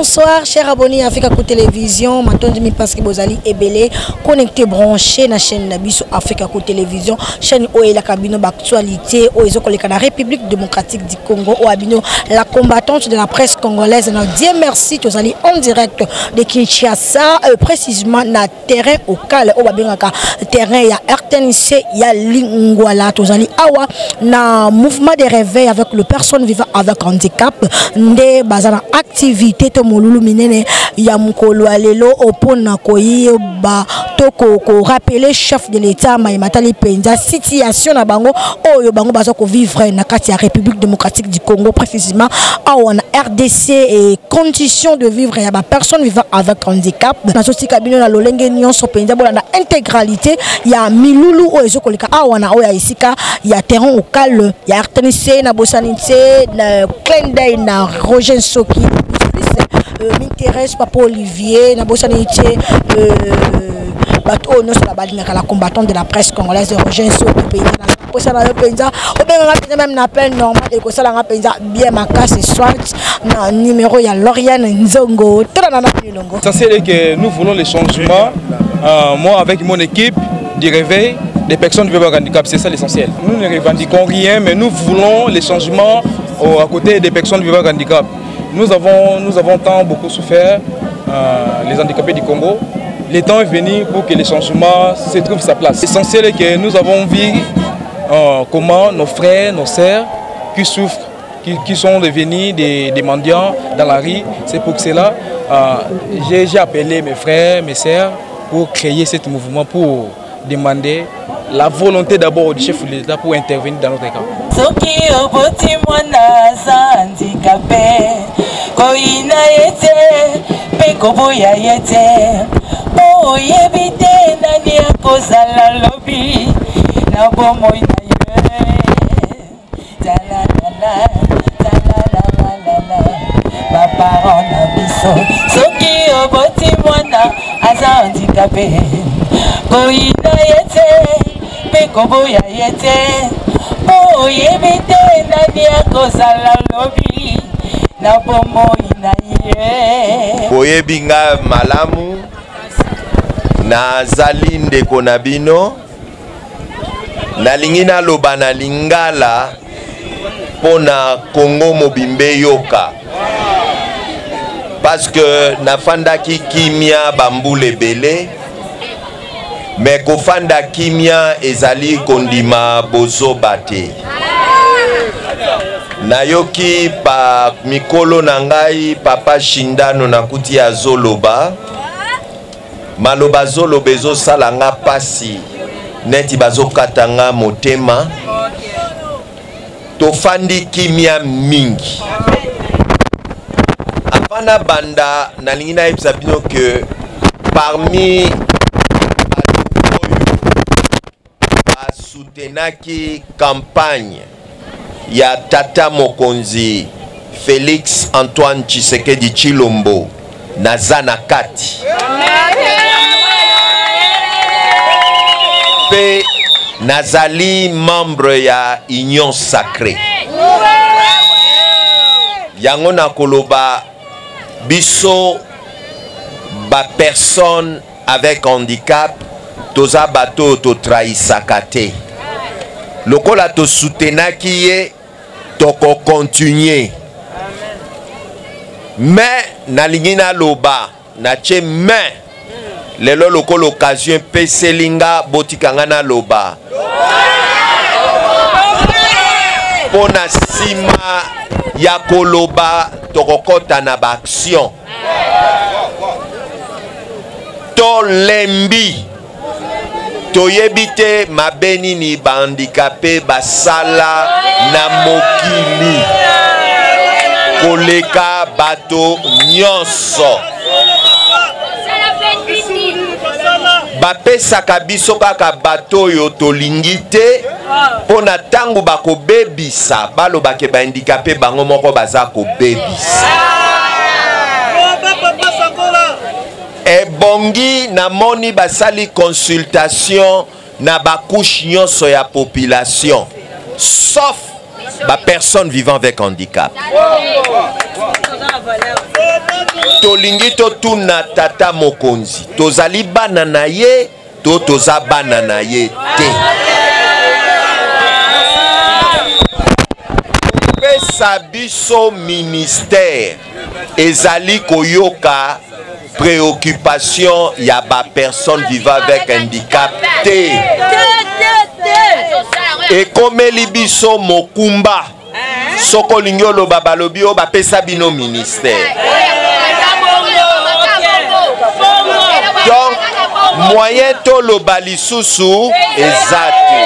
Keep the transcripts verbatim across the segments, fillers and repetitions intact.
bonsoir, chers abonnés Africa Coup Télévision. Maintenant, je pense que vous allez ébélé, connecté, branché na chaîne Nabiso Africa Coup Télévision. Chaîne où est la cabine d'actualité, où est la République démocratique du Congo, où est la combattante de la presse congolaise. Nous disons merci, vous allez en direct de Kinshasa, euh, précisément na terrain au Cal, où est terrain, il y a R T N C, il y a Lingwala, vous allez awa, na mouvement de réveil avec les personnes vivant avec handicap, des bazana activité to molulu minene ya mukolo alelo opona koyi ba to ko rappeler chef de l'état Matali Penza situation na bango oyo bango baza ko vivre na kati ya République démocratique du Congo, précisément en R D C, et conditions de vivre ya ba personne vivant avec handicap na soti kabino na lolenge nyonso Penza bola na intégralité ya milulu oyo ezokoleka awana oya isika ya terrain au calme ya R T N C na bosanité na clin d'œil na Roger Soki euh, m'intéresse Papa Olivier na bosanité euh bateau non sur la balle la combattante de la presse congolaise de Roger Soki pays na posa na penza o benga même na appel normal et que ça la penza bien ma casse ce soir na numéro ya Lauriane Nzongo tana na Pilongo. Ça c'est que nous voulons les changements, euh, moi avec mon équipe du réveil des personnes vivant avec handicap, c'est ça l'essentiel. Nous ne revendiquons rien, mais nous voulons les changements au, à côté des personnes vivant avec handicap. Nous avons, nous avons tant beaucoup souffert, euh, les handicapés du Congo. Le temps est venu pour que les changements se trouvent sa place. L'essentiel est que nous avons vu euh, comment nos frères, nos sœurs qui souffrent, qui, qui sont devenus des, des mendiants dans la rue. C'est pour cela euh, j'ai appelé mes frères, mes sœurs pour créer ce mouvement, pour demander la volonté d'abord du chef de l'État pour intervenir dans notre cas. Soki oboti mwana za handicapé koina yete pe koboya yete o yebite nani akozala lobi na bomoi na ye talalala talalala baparents na biso soki oboti mwana aza handicapé koina yete pe koboya yete o yebite nani akozala lobi na bomoi na ye boyebi nga malamu nazali ndeko na bino nalingi naloba na lingala pona Congo mobimbe yoka parce que nafandaki kimia bambule belé mais kofanda kimia ezali kondima bozo bate nayoki pa mikolo na ngai papa Shindano na kuti ya zoloba maloba zoloba ezo salanga pasi neti bazo katanga motema tofandi kimia mingi afana banda nalingi na yebisa bino que parmi soutenaki campagne ya tata mokonzi Félix Antoine Tshisekedi Tshilombo na Zanakati pe nazali membre ya Union Sacrée yango na koloba biso ba personne avec handicap toza bato to trahisaka te lokola to soutenaki ye toko continuer mais nalingi na loba na che mais lelo lokola occasion peselinga botikanga na loba pona sima ya koloba tokokota na ba action to lembi toyebite mabeni ni bandicapé basala na mokili koleka bato nyonso bapesaka biso kaka bato yo tolingi te pona tangu bakobebisa balobake bandicapé bango moko baza kobebisa ebongi na moni basali consultation na bakouche nyonso ya population sauf ba personne vivant avec handicap. Tolingi to tuna tata mokonzi tozali bana na ye to toza bana na ye te. Pesa biso ministère ezali koyoka préoccupation ya ba personne vivant avec handicap te. Et comme libiso mokumba soko lingolo babalobi o ba pesa bino ministère. Donc moyen to lo balisusu ezati.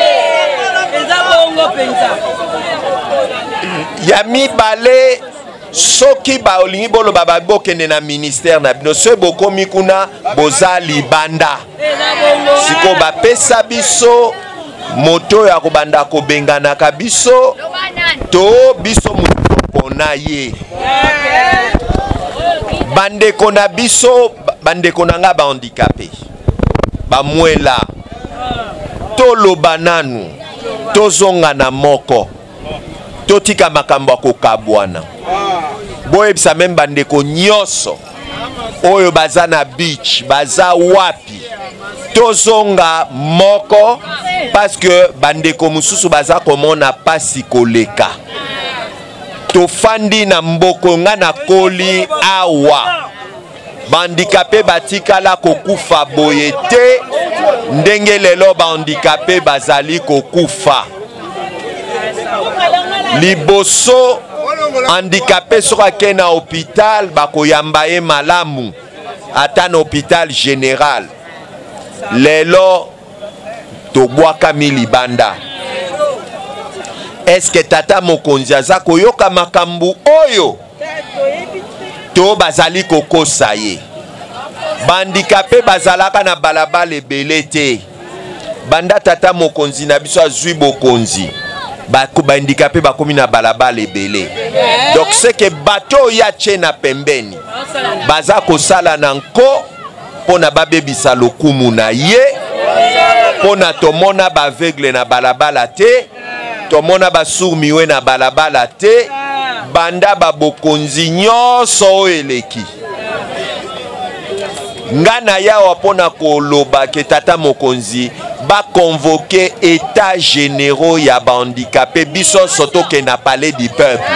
Yami balé soki ba olingi bolo baba bokende na ministère na bino se bokomi kuna bozali banda. Siko ba pesa biso moto ya kobanda ko bengana ka biso to biso moto pona ye. Bande kona biso bande konanga ba handicapé. Ba mwela. Tolo bananu. Tozonga na moko. Totika makambo ko kabwana. Boyebisa même bande ko nyoso. Oyo baza na beach, baza wapi. Tozonga moko parce que bande ko mususu baza komona pasi koleka. Tofandi na mboko nga na koli awa. Bandicapé batikala kokufa boyete ndenge lelo bandicapé bazali kokufa. Liboso handicapé soka ke na hôpital bakoyamba ye malamu ata na hôpital général. Lelo tobwaka milibanda. Est-ce que tata mokonzi aza koyoka makambu oyo? To bazali kokosa ye. Bandicapé bazalaka na balabala ebele te. Banda tata mokonzi na biso azwi bokonzi. Ba bandicapé bakomi na balabala ebele. Donc c'est que bateau ya tchena pembeni. Baza kosala na nko pona babebisa lokumu na ye. Pona tomona ba aveugle na balabala te. Tomona ba sourd-muet na balabala te. Banda ba bokonzi nyonso eleki. Ngana ya wapona koloba ke tata mokonzi ba convoquer état généraux ya ba handicapé biso soto ke na palais du peuple.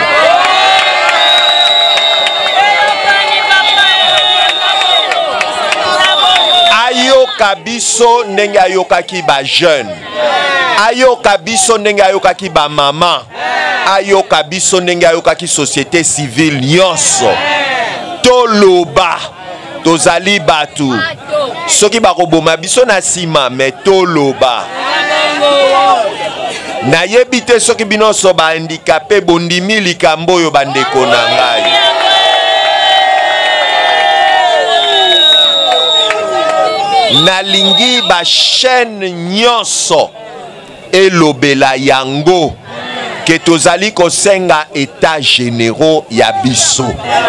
Ayoka biso ndenge ayokaki ba jeune. Ayoka biso ndenge ayokaki ba maman. Ayoka biso ndenge ayokaki société civile nyonso. Toloba tozali batu soki bakoboma biso na sima me toloba na yebite soki binoso ba handicapé bondimi likambo oyo bandeko na ngai. Nalingi ba chaîne nyonso elobela yango ke tozali kosenga état généraux ya biso.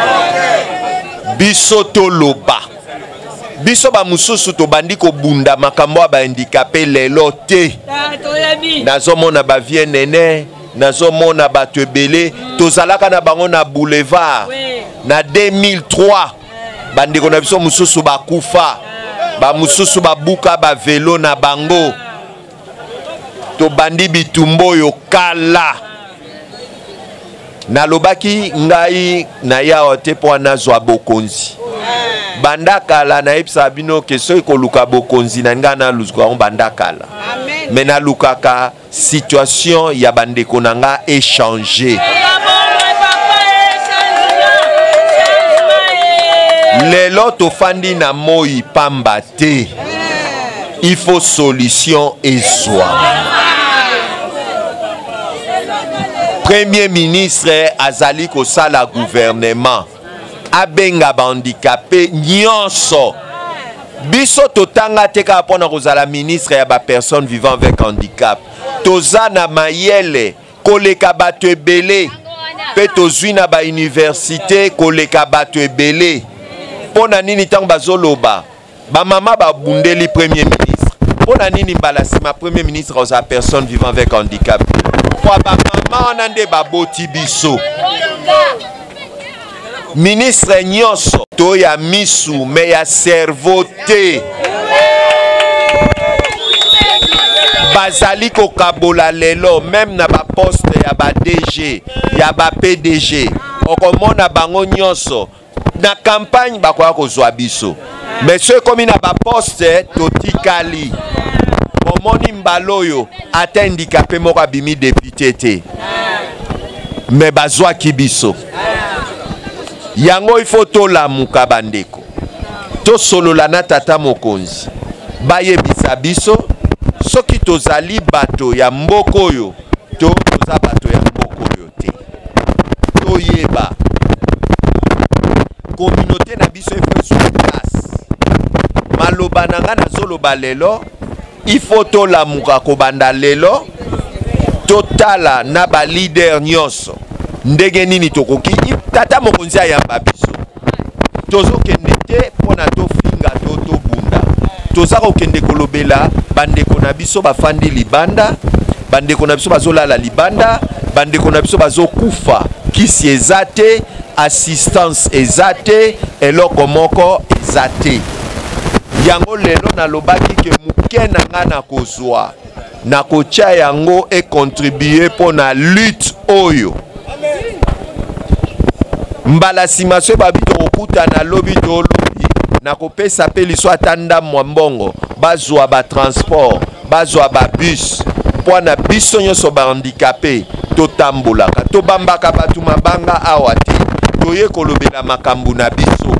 Biso toloba. Biso ba mususu to bandi ko bunda makambo ba handicapé lelo te. Nazomona ba vie nene, nazomona ba tebele, tozalaka na bango na boulevard. Na deux mille trois bandi ko na biso mususu ba kufa. Ba mususu ba buka ba vélo na bango. To bandi bitumbo yo kala. Nalobaki ngai na ya ote po nazwa bokonzi. Bandakala na epsa bino ke so ikoluka bokonzi na nga na luzwa on bandakala. Mais na lukaka situation ya bandeko nanga échanger. Lelo to fandi na moi pamba te. Il faut solution et soit. Premier ministre azali ko sala gouvernement abenga bandicapé nyonso biso totanga teka pona kozala ministre ya ba personne vivant avec handicap tozana mayele koleka bato ebele pe tozwi na ba université koleka bato ebele pona nini tango bazoloba ba mama ba bundeli premier ministre pona nini mbala sima premier ministre oza personne vivant avec handicap Kwa ba mama nande baboti biso. Ministre nyonso to ya misu me ya cerveau te. Bazali ko kabola lelo même na ba poste ya ba D G, ya ba P D G. Okomona bango nyonso na campagne bakoya kozwa biso. Mais ceux comme na ba poste totikali. Omoni mbaloyo ata handicapé moko abimi député te. Mais bazwa kibiso. Yango il faut to la muka bandeko. To solo la na tata mokonzi. Baye bisa biso. Soki tozali bato ya mboko yo. To toza bato ya mboko yo te. To yeba. Communauté na biso il faut sur place. Maloba nanga na zolo balelo. Il faut to la muka ko banda lelo. Totala na ba leader nyonso. Ndege nini tokoki tata mokonzi ayamba biso tozo kende te pona to finga to to bunda toza ko kende kolobela bandeko na biso bafandi libanda bandeko na biso bazolala libanda bandeko na biso bazokufa kisi ezate assistance ezate eloko moko ezate yango lelo na lobaki ke mukena ngana kozwa na kocha yango e contribuer pona lutte oyo mbala simaso babito okuta na lobi to lobi na kopesa pe liso atanda mwambongo bazwa ba transport bazwa ba bus pona biso nyonso ba handicapé to tambolaka to bambaka batu mabanga awa te toye kolobela makambu na biso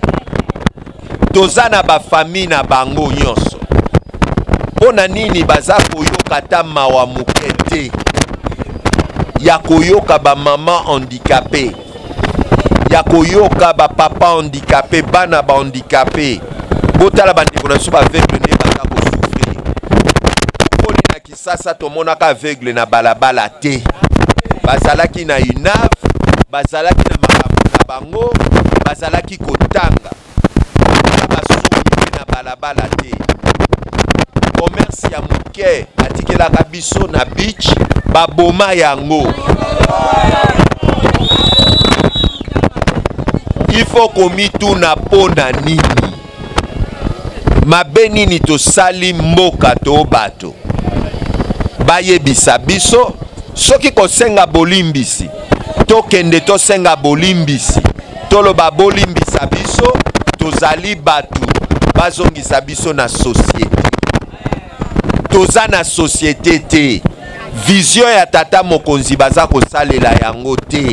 toza na ba famille na bango nyonso pona nini baza koyoka ta mawa mukete ya koyoka ba mama handicapé ya koyoka ba papa handicapé bana ba handicapé botala bandeko na biso ba aveugle nde baza kosouffrir poli na kisasa tomonaka aveugle na balabala te bazalaki na U N A V bazalaki na makambo na bango bazalaki kotanga na basumi na balabala te commerce ya moke atikelaka biso na beach baboma yango. Il faut komituna pona nini mabe nini tosali mboka to bato bayebisa biso soki kosenga bolimbisi tokende tosenga bolimbisi toloba bolimbisa biso tozali batu bazongisa biso na société toza na société te vision ya tata mokonzi baza kosalela yango te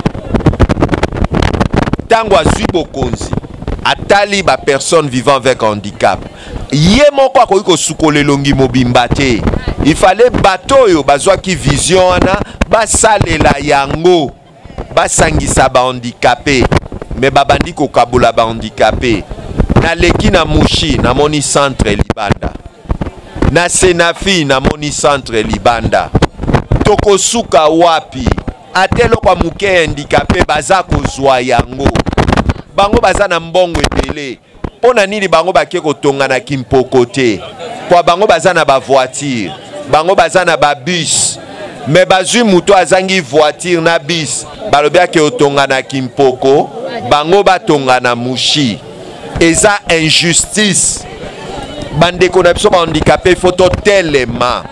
tango azwi bokonzi atali ba personne vivant avec handicap ye moko akoki kosukola elongi mobimba te il fallait bato oyo bazwaki vision wana basalela yango basangisa ba handicapé mais babandi kokabola ba handicapé na leki na mushi na moni centre libanda na senafi na moni centre libanda tokosuka wapi atelo kwa muke handicapé baza kozwa yango bango baza na mbongo ebele pona nini bango bake kotonga na kimpoko te kwa bango baza na ba voiture bango baza na ba bus mais bazwi muto azangi voiture na bus balobiake otonga na kimpoko bango batonga na mushi eza injustice bandeko na biso ba handicapé photo telema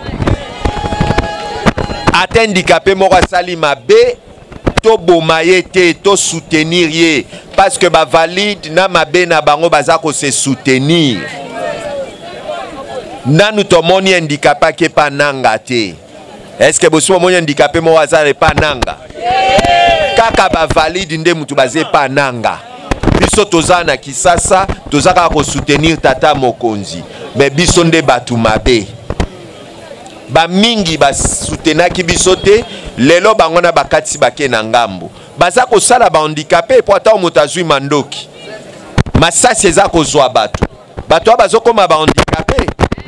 ate handicapé moko asali mabe to bomaye te to soutenir ye parce que ba valide na mabe na bango baza ko se soutenir nanu tomoni handicapé ke pa nanga te est-ce que bosi moni handicapé moko azale pa nanga kaka ba valide nde mutu baze pa nanga biso toza na kisasa toza ka ko soutenir tata mokonzi mais biso nde batu mabe ba mingi ba soutenaki biso te lelo bango na bakati bake na ngambo baza ko sala ba handicapé po ata moto azwi mandoki masasi eza kozwa bato bato bazo koma ba handicapé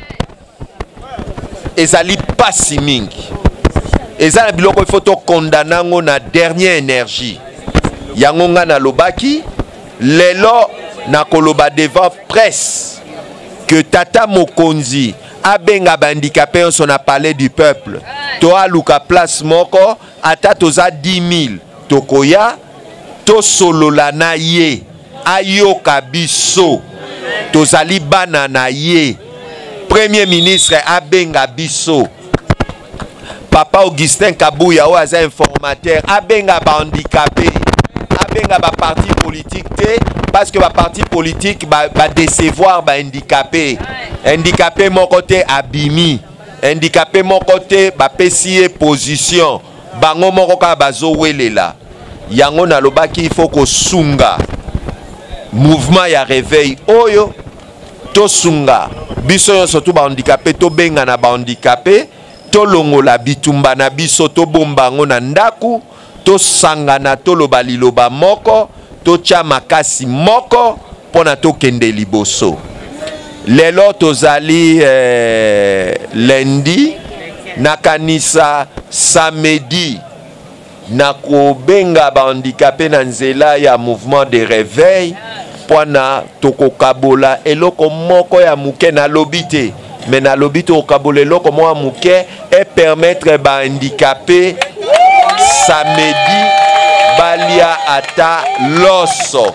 ezali pasi mingi eza na biloko il faut to kondanango na dernière énergie yango nga na lobaki lelo na koloba devant presse que tata mokonzi abenga ba handicapé on a parlé du peuple to aluka place moko ata toza dix mille tokoya to solola na ye ayoka biso tozali bana na ye premier ministre abenga biso Papa Augustin Kabouya ou aza informateur abenga ba handicapé abenga ba parti politique te parce que ba parti politique ba, ba décevoir ba handicapé handicapé mon côté abimi handicapé mon côté ba pesier position bango moko ka bazo welela yango na lobaki il faut ko sunga mouvement ya réveil oyo to sunga biso yo surtout ba handicapé to benga na ba handicapé to longola bitumba na biso to bombango na ndaku to sangana to loba liloba moko to tia makasi moko pona to kende liboso lelo tozali eh, lundi na kanisa samedi na kobenga ba handicapé na nzela ya mouvement de réveil pona tokokabola eloko moko ya muke na lobité mais na lobité okabola eloko moko ya muke et permettre ba handicapé samedi balia ata loso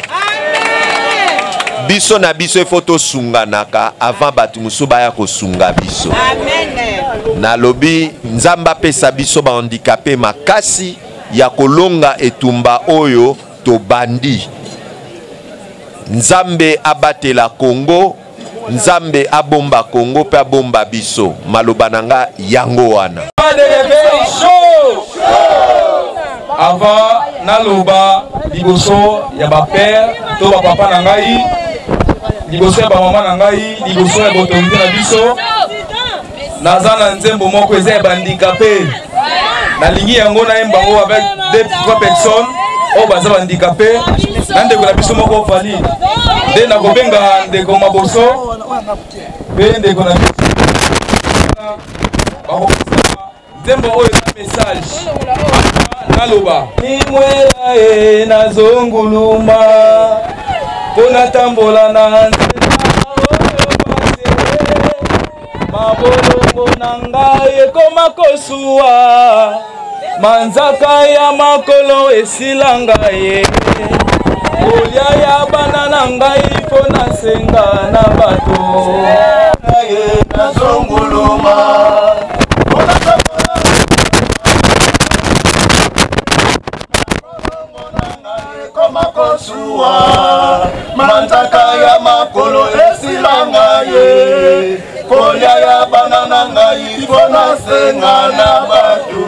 biso na biso photo sunganaka avant batu musu baya ko sunga biso amen na lobi nzamba pesa biso ba handicapé makasi ya kolonga etumba oyo to bandi nzambe abatela Congo nzambe abomba Congo pe abomba biso maloba nanga yango wana avant naloba liboso ya ba père to ba papa na ngai liboso ya ba mama na ngai liboso ya autorité na biso naza na nzembo moko eza ya handicapé nalingi yango na yembango avec deux trois personnes o baza handicapé na ndeko na biso moko valide nde na kobenga ndeko maboso pe ndeko na biso nzembo oyo eza message naloba nimwela e nazonguluma pona tambola na nzela mabolongo na ngai ekoma kosuwa manzaka ya makolo esila ngai kolia ya bana na ngai pona senga na bato nazonguluma pona tambola Kosuwa manzaka ya makolo esilanga ye kolia ya banana ngai pona senga na batu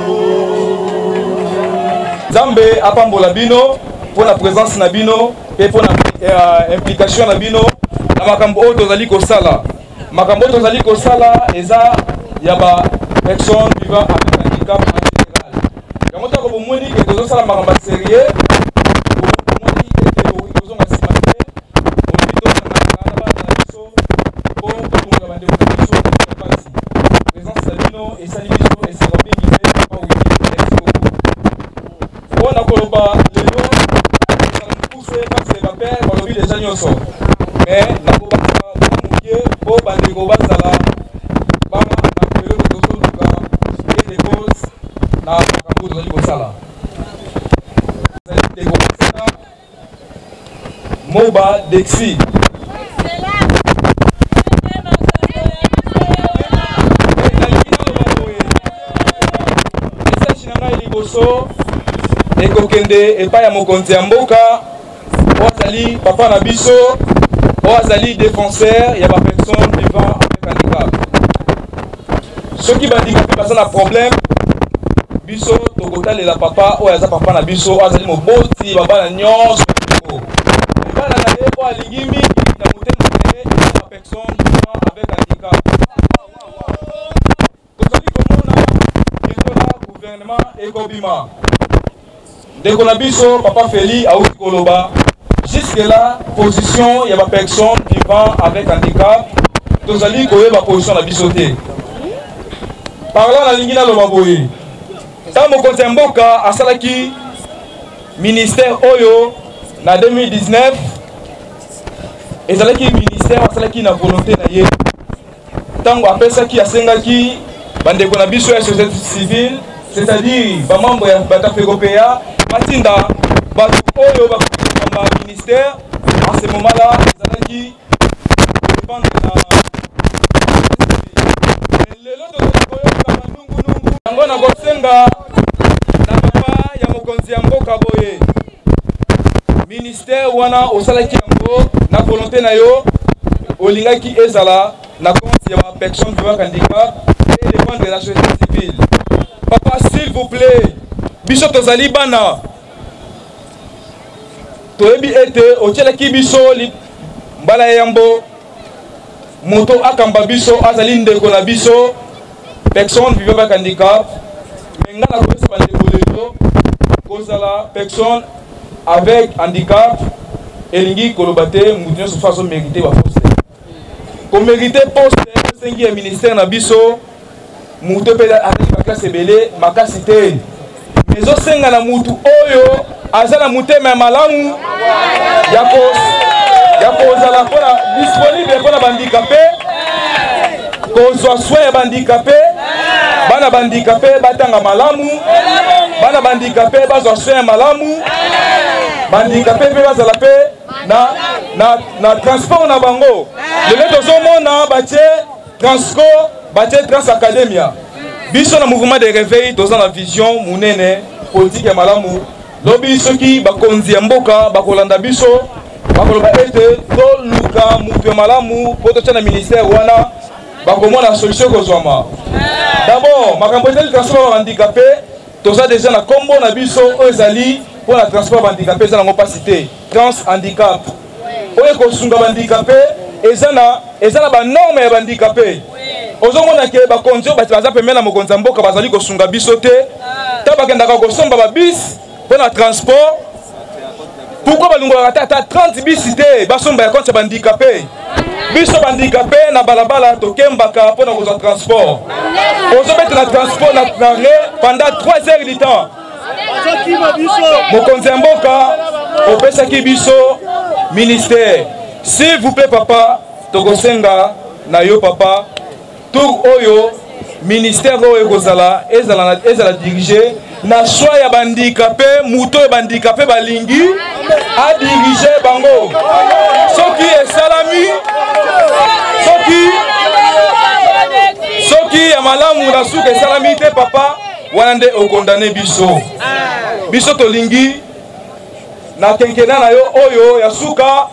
Zambe apambola bino pour la présence na bino et pour la uh, implication na bino na makambo oyo tozali kosala makambo oyo tozali kosala eza ya ba personnes vivant avec handicap en général yango tako bomoni ke tozosala makambo sérieux mais na ko ba muye bo bande ko ba sala ba na pelo ko so luka et les causes na makambo tozali ko sala de ko sala moba dexi liboso ekokende epai ya mokonzi ya mboka Ozali papa na biso Ozali défenseur ya ba personne vivant avec handicap ceux qui handicapé parce na problème biso tokotale la papa oyaza papa na biso Ozali moboti baba na nyonso bana na ye ko alingi mingi na motema na ba personne vivant avec handicap tozali komona ekola gouvernement ekobima ndeko na biso papa Feli auti koloba jusque là position ya ba personne vivant avec handicap tozali koyeba position na biso te parlant na lingi na loba boye ta mokonzi mboka asalaki ministère oyo na deux mille dix-neuf ezalaki ministère asalaki na volonté na ye tango apesaki asengaki bandeko na biso ya société civile, c'est-à-dire bamembre ya Bata Fegopea batinda bato oyo bakoma ministère en ce moment-là ezalaki dépendre na lelo tokoyoka bandungunungu yango na kosenga na papa ya mokonzi ya mboka boye ministère wana osalaki yango na volonté na yo olingaki ezala na compte ya ba personne vivant handicap et dépendre de la société civile. Papa, s'il vous plaît, biso tozali bana toyebi ete otielaki biso mbala yambo moto akamba biso azali ndeko na biso personne vivant avec handicap mais nga na kopesa bandeko lelo kozala personne avec handicap elingi koloba te mutu nyonso fa azomérite baposte komérite poste sengi ya ministère na biso mutu mpe azali makasi ebele makasi te mais osenga na mutu oyo aza na motema ya malamu ya kozala mpona disponible mpona bandikape kozwa soin ya bandikape bana bandikape batanga malamu bana bandikape bazwa soin ya malamu bandikape mpe bazala mpe na, na, na transport na bango lelo tozomona batie transco batie trans academia biso na mouvement de réveil toza na vision munene politique ya malamu lobi soki bakonzi ya mboka bakolanda biso bakoloba ete toluka mutu ya malamu po totia na ministère wana bakomona solution kozwama d'abord makambo ezali transport bandikape toza déjà na kombo na biso oyo ezali mpo na transport bandikape eza nango mpasi te trans handicap oyo kosunga bandikape eza na banorme ya bandikape ozomona ke bakonzi oyo baza pembe na mokonzi ya mboka bazali kosunga biso te ta bakendaka kosomba babis mpo na transport pourquoi balongolaka te ata trente bisi te basomba ya konti ya bandikape biso bandikape na balabala tokembaka mpo na kozwa transport ozobete na transport na re pendant trois heures du temps mokonzi ya mboka opesaki biso ministère s'il vous plaît papa tokosenga na yo papa tour oyo ministère oyo kozala ezala ezala diriger na choix ya bandikape muto ya bandikape balingi a diriger bango soki esalami soki soki ya malamu na suka esalami te papa wana nde okondane biso biso tolingi na kenkena na yo oyo ya suka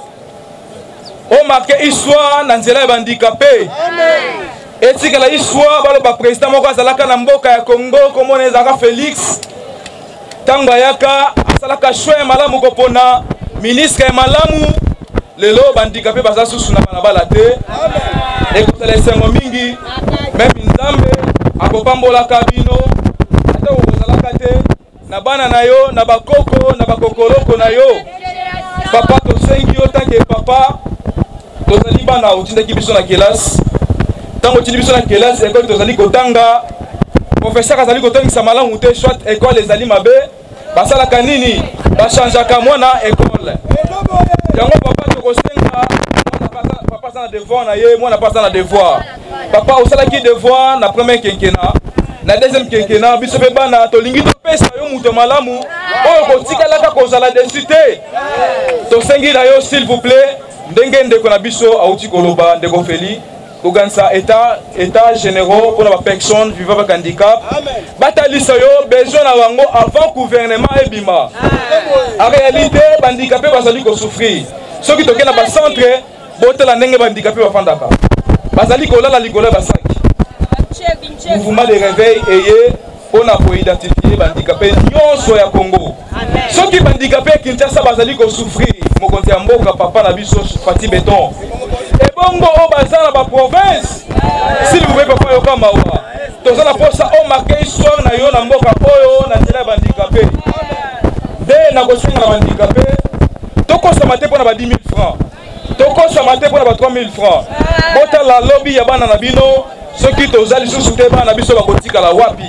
o marqué histoire na nzela ya bandikape etikala histoire baloba président moko azalaka na mboka ya Congo komona ezalaka Félix ntango ayaka asalaka choix ya malamu kopona ministre ya malamu lelo bandikape baza susu na balabala te ekozala esengo mingi meme nzambe akopambolaka bino ata okozalaka te na bana na yo na bakoko na bakokoloko na yo papa tosengi yo tanke papa tozali bana otindaki biso na kelasi ntango otindi biso na kelasi ekole tozali kotanga professeur azali kotangisa malamu te soit ekole ezali mabe basalaka nini bachangeaka mwana ekole yango papa tokosenga papa aza na devoir na ye mwana pasa na devoir papa osalaki devoir na premier quinquennat na deuxième quinquennat biso mpe bana tolingi topesa yo moto malamu oyo kotikalaka kozala desu te tosengi na yo s'il vous plaît ndenge ndeko na biso auti koloba ndeko Feli koganisa état état généraux pour la personne vivant avec handicap batalisa yo besoin na bango avant gouvernement ebima en réalité bandicapé bazali ko souffrir soki toke na ba centre botela ndenge bandicapé bafandaka bazali kolala likolo basaki mouvement de réveil eye pona ko identifier bandicapé nyonso ya Congo soki bandicapé Kinshasa bazali ko souffrir mokonzi ya mboka papa na biso Fati Beton et bongo o bazala ba province s'il vous plaît papa yoka mawa tozala posa o marqué histoire na yo na mboka oyo na nzela bandicapé de na kosenga bandicapé tokosa mate pona ba dix mille francs tokosa mate pona ba trois mille francs bota la lobby ya bana na bino soki tozali susu te bana biso bakotika la wapi.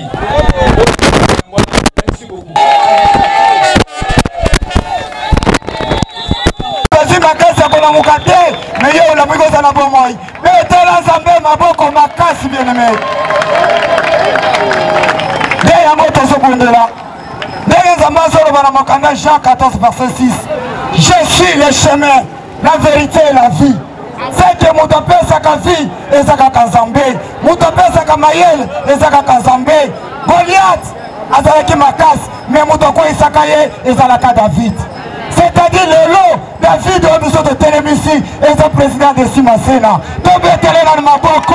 Merci beaucoup. makasi ya kolamuka te me ye olamuki kozala bomoi betela nzambe maboko makasi bien-aimés. Jean quatorze, verset six. Je suis le chemin, la vérité et la vie. C'est que Moutopé Saka vie et Saka Kazambe. Moutopé Saka Mayel et Saka Kazambe. Goliath, Azalaki Makas, mais Moutoko Isakaye et Zalaka David. C'est-à-dire le lot, David au besoin de Télémissi et le président de Simasena. Tobe Telena Maboko.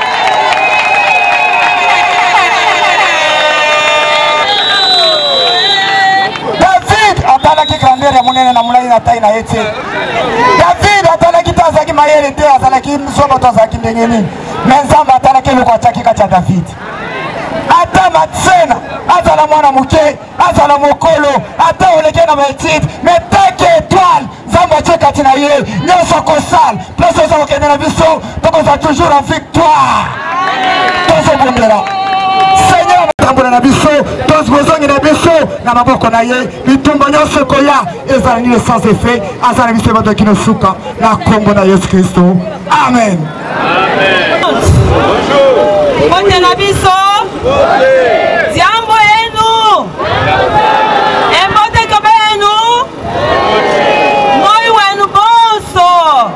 Atalaki grandeur ya monene na mulai na tai na ete. David atalaki tazaki mayele te azalaki msomo tazaki ndengeni. Menzamba atalaki loko ataki kacha David. Ata matsena, ata la mwana muke, ata la mokolo, ata oleke na metite, metake étoile, zamba cheka tina ye, nyoso kosal, place za okende na biso, toko za toujours en victoire. Tozo bondela. Seigneur tambula na biso, tous bozongi na biso, na maboko na ye, bitumba nyonso koya, ezala ni sans effet, azala biso bato kino suka, na kombo na Yesu Kristo. Amen. Amen. Bonjour. Bonjour na biso. Jambo yenu. Embote kobe yenu. Moyo wenu bonso.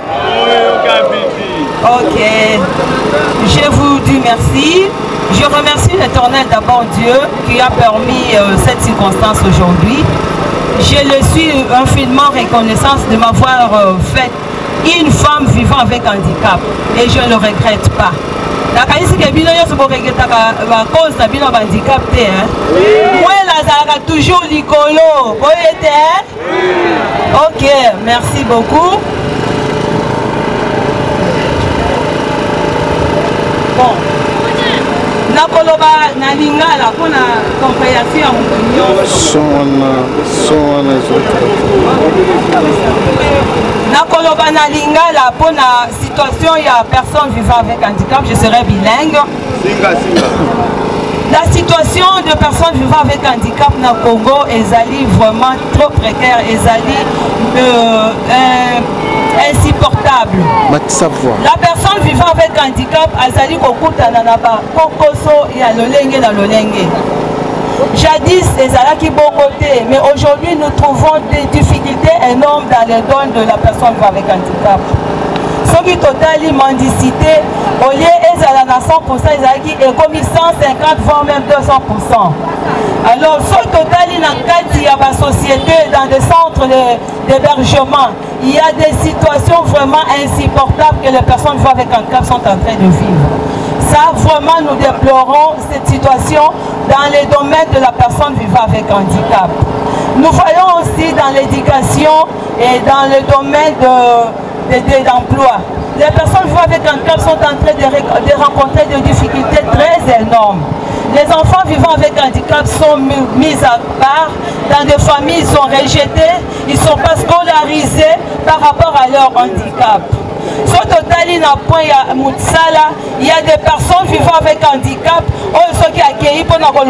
Ok. Je vous dis merci. Je remercie l'Éternel d'abord Dieu qui a permis euh, cette circonstance aujourd'hui. Je le suis infiniment reconnaissance de m'avoir euh, fait une femme vivant avec handicap et je ne le regrette pas. La qualité que bino yo sobo regeta ka cause na bino handicap te hein. Moi la za toujours likolo. Boyete hein? OK, merci beaucoup. Bon. Nakoloba na lingala pona compréhension ya mutunyo. Sona sona Nakoloba na lingala pona situation ya personne vivant avec handicap, je serai bilingue. Singa singa. La situation de personnes vivant avec handicap na Congo ezali vraiment trop précaire, ezali euh, euh, insupportable. La personne vivant avec handicap azali kokutana na ba kokoso ya lolenge na lolenge. Jadis ezalaki bon côté, mais aujourd'hui nous trouvons des difficultés énormes dans les dons de la personne vivant avec handicap. Ce qui totali mendicité, au lieu ezala cent pour cent, ezalaki ekomi cent cinquante voire même deux cents pour cent. Alors, ce totali na kati ya ba société dans des centres d'hébergement, il y a des situations vraiment insupportables que les personnes vivant avec handicap sont en train de vivre. Ça, vraiment, nous déplorons cette situation dans les domaines de la personne vivant avec handicap. Nous voyons aussi dans l'éducation et dans le domaine de d'emploi. Les personnes vivant avec handicap sont en train de, de rencontrer des difficultés très énormes. Les enfants vivant avec handicap sont mis à part, dans des familles, ils sont rejetés, ils ne sont pas scolarisés par rapport à leur handicap. Sur total, il y a des personnes vivant avec handicap, ceux qui accueillent pour nous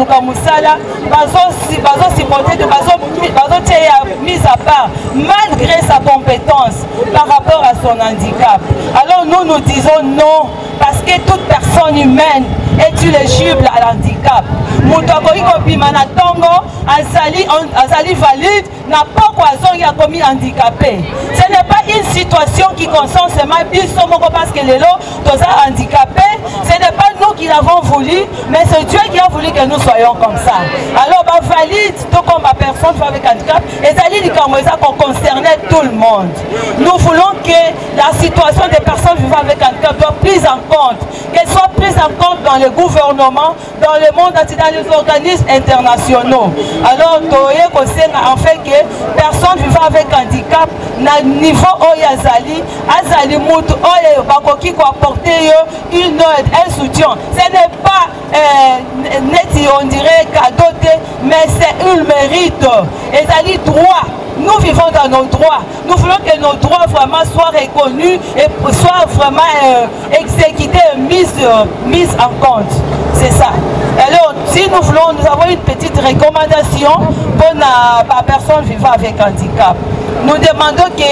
mis à part, malgré sa compétence par rapport à son handicap. Alors nous nous disons non, parce que toute personne humaine est éligible à l'handicap. Moutokoi Kopimana Tongo, Azali valide, n'a pas quoi qui a commis handicapé. Ce n'est pas une situation qui concerne seulement Bissomoko parce que les lots sont handicapés. Ce n'est pas nous qui l'avons voulu, mais c'est Dieu qui a voulu que nous soyons comme ça. Alors, bah, valide, tout comme ma personne avec handicap, et Zali qu'on concernait tout le monde. Nous voulons que la situation des personnes vivant avec handicap soit prise en compte, qu'elle soit prise en compte dans le gouvernement, dans le monde, dans les organismes internationaux. Alors, en fait que personne vivant avec handicap, na niveau Oyazali, Azali Moutou, Oye Bakoki ko apporter une aide, un soutien. Ce n'est pas euh, net, on dirait cadeau, mais c'est un mérite. Ezali droit. Nous vivons dans nos droits. Nous voulons que nos droits vraiment soient reconnus et soient vraiment euh, exécutés et mis, euh, mis en compte. C'est ça. Alors, si nous voulons, nous avons une petite recommandation pour la personne vivant avec handicap. Nous demandons que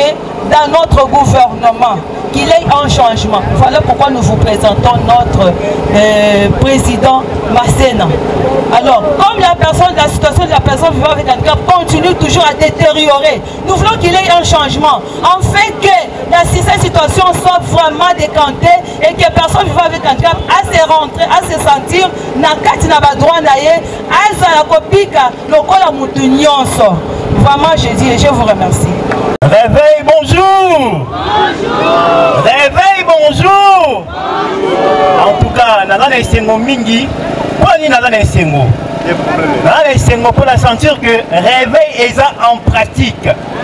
dans notre gouvernement, qu'il y ait un changement. Voilà pourquoi nous vous présentons notre euh, président Massena. Alors, comme la personne, la situation de la personne vivant avec handicap continue toujours à détériorer, nous voulons qu'il y ait un changement. En fait que la, cette situation soit vraiment décantée et que la personne vivant avec handicap a se rentrer, à se sentir na kati na badroit na ye, aza la kopika lokola mutu nyonso. Vraiment, je dis et je vous remercie. Réveil, bonjour. Bonjour. Réveil, bonjour. Bonjour. En tout cas, Nana Esengo Mingi, pour ni Nana Esengo. Nana Esengo pour la sentir que réveil est en pratique.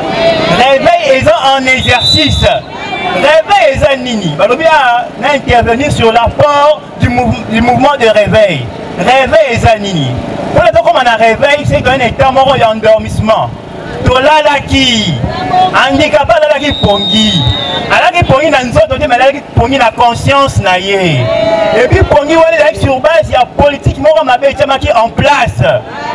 Réveil est en exercice. Réveil est en nini. On va intervenir sur l'apport du, mou du mouvement de réveil. Réveil est en nini. Pour les gens comme on a réveil, c'est un état mort et endormissement. Tolalaki, handicapé alalaki pongi, alaki pongi na nzoto te mais alaki pongi na conscience na ye. Et puis pongi wale alaki sur base ya politique moko mabe etamaki en place.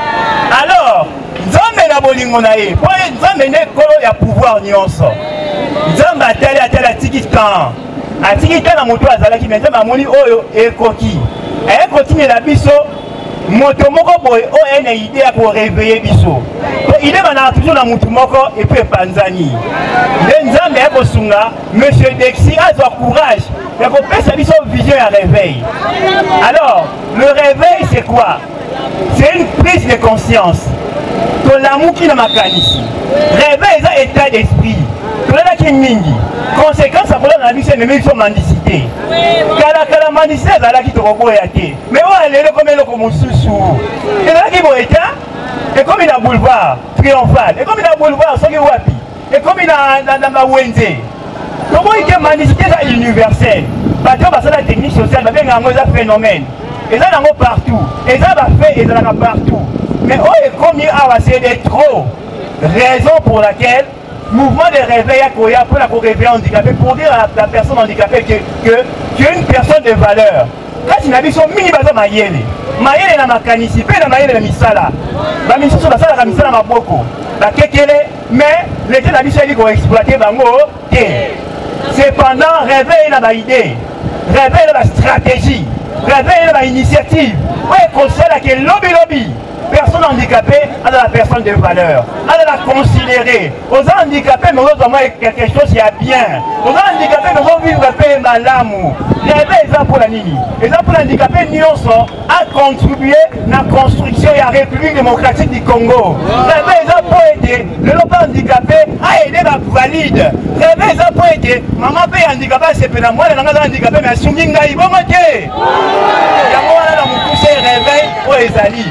Alors, nzambe na bolingo na ye, po nzambe ne kolo ya pouvoir nyonso. Nzambe atali atali atiki kan, atiki kan na moto azalaki mais nzambe amoni oyo ekoki. E continue la biso. Moto moko boy o ene idée pour réveiller biso. Il est maintenant toujours dans mutu moko et puis panzani. Le nzambe ya kosunga monsieur Dexi a son courage. Il faut passer biso vision à réveil. Alors, le réveil c'est quoi? C'est une prise de conscience. To l'amour qui na makanisi. Réveil c'est état d'esprit. To la ki mingi. Conséquence à la vie c'est même son mendicité. Kala kala mendicité ça là qui te revoit mais on est là comme le comme sous. Et là qui boit et comme il a boulevard triomphal et comme il a boulevard soki wapi et comme il a dans la Wenze. Comment il est mendicité ça universel. Bateau parce que la technique sociale va bien un phénomène. Et ça dans partout. Et ça va faire et ça là partout. Mais oh et comme il a c'est de trop. Raison pour laquelle mouvement de réveil à Koya pour la réveiller handicapé, pour dire à la personne handicapée que, que tu es une personne de valeur. Quand il a dit son mini baza mayele, mayele na makanisi, pe na mayele na misala. Ba misala sur la sala na misala na maboko. Ba kekele, mais l'état na biso ko exploiter bango te. Cependant réveil na ba idée, réveil na ba stratégie, réveil na ba initiative. Ouais, conseil que lobby lobby. Personne handicapée a la personne de valeur, a la considérer. Aux handicapés, mais aux hommes quelque chose qui est bien. Aux handicapés, nous allons vivre un peu dans l'amour. Les gens pour la Nini. Les gens pour l'handicapé, nous sommes à contribuer à la construction de la République démocratique du Congo. Les gens pour aider le lopin handicapé à aider la valide. Les gens pour aider maman paye handicapé, c'est pas moi, les gens handicapés, mais à Sunginga, ils vont monter. Il y a moi là, mon poussé réveil pour les alliés.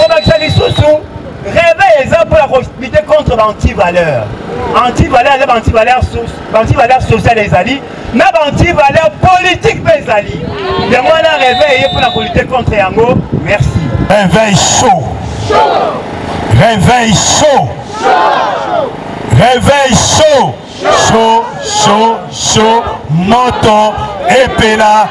Réveil les pour la lutter contre l'anti-valeur. Anti-valeur, l'anti-valeur anti-valeur sociale des alliés, mais l'anti-valeur politique des alliés. Et moi là, réveil pour la lutter contre Yango. Merci. Réveil chaud. Réveil chaud. Réveil chaud. Chaud, chaud, chaud. Moto, épela,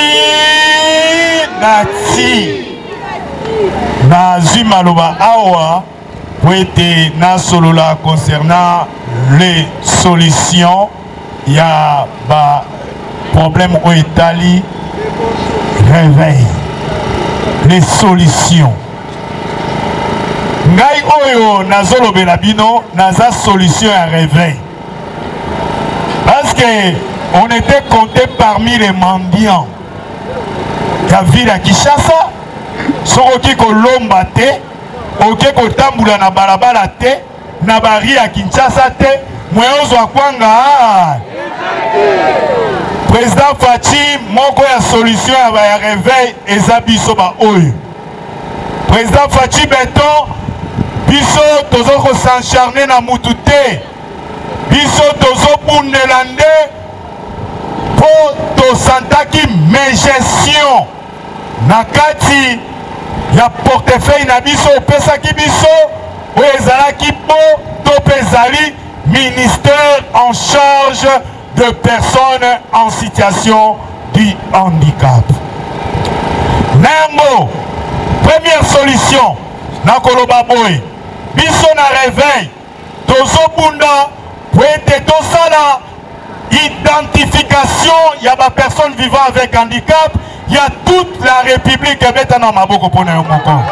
nati. Na Zimaloba Awa pour être na solola concernant les solutions il y a ba problème au Italie réveil les solutions ngai oyo nazolobela bino naza solution à réveil parce que on était compté parmi les mendiants la ville à Kinshasa. Soki kolomba te, oke kotambula na balabala te, na bari ya Kinshasa te, mweozo akwanga. Président Fachi, moko ya solution ya ya réveil eza biso ba oyo. Président Fachi beton, biso tozo ko s'encharner na mutu te. Biso tozo bundela nde po to santaki mégestion na kati ya portefeuille na biso opesaki biso oyo ezalaki po to pezali ministère en charge de personnes en situation de handicap. Nembo, première solution na koloba boy biso na réveil tozo bunda pour être tout ça là, identification, il y a des personnes vivant avec handicap, il y a toute la République qui est dans ma boucle pour nous.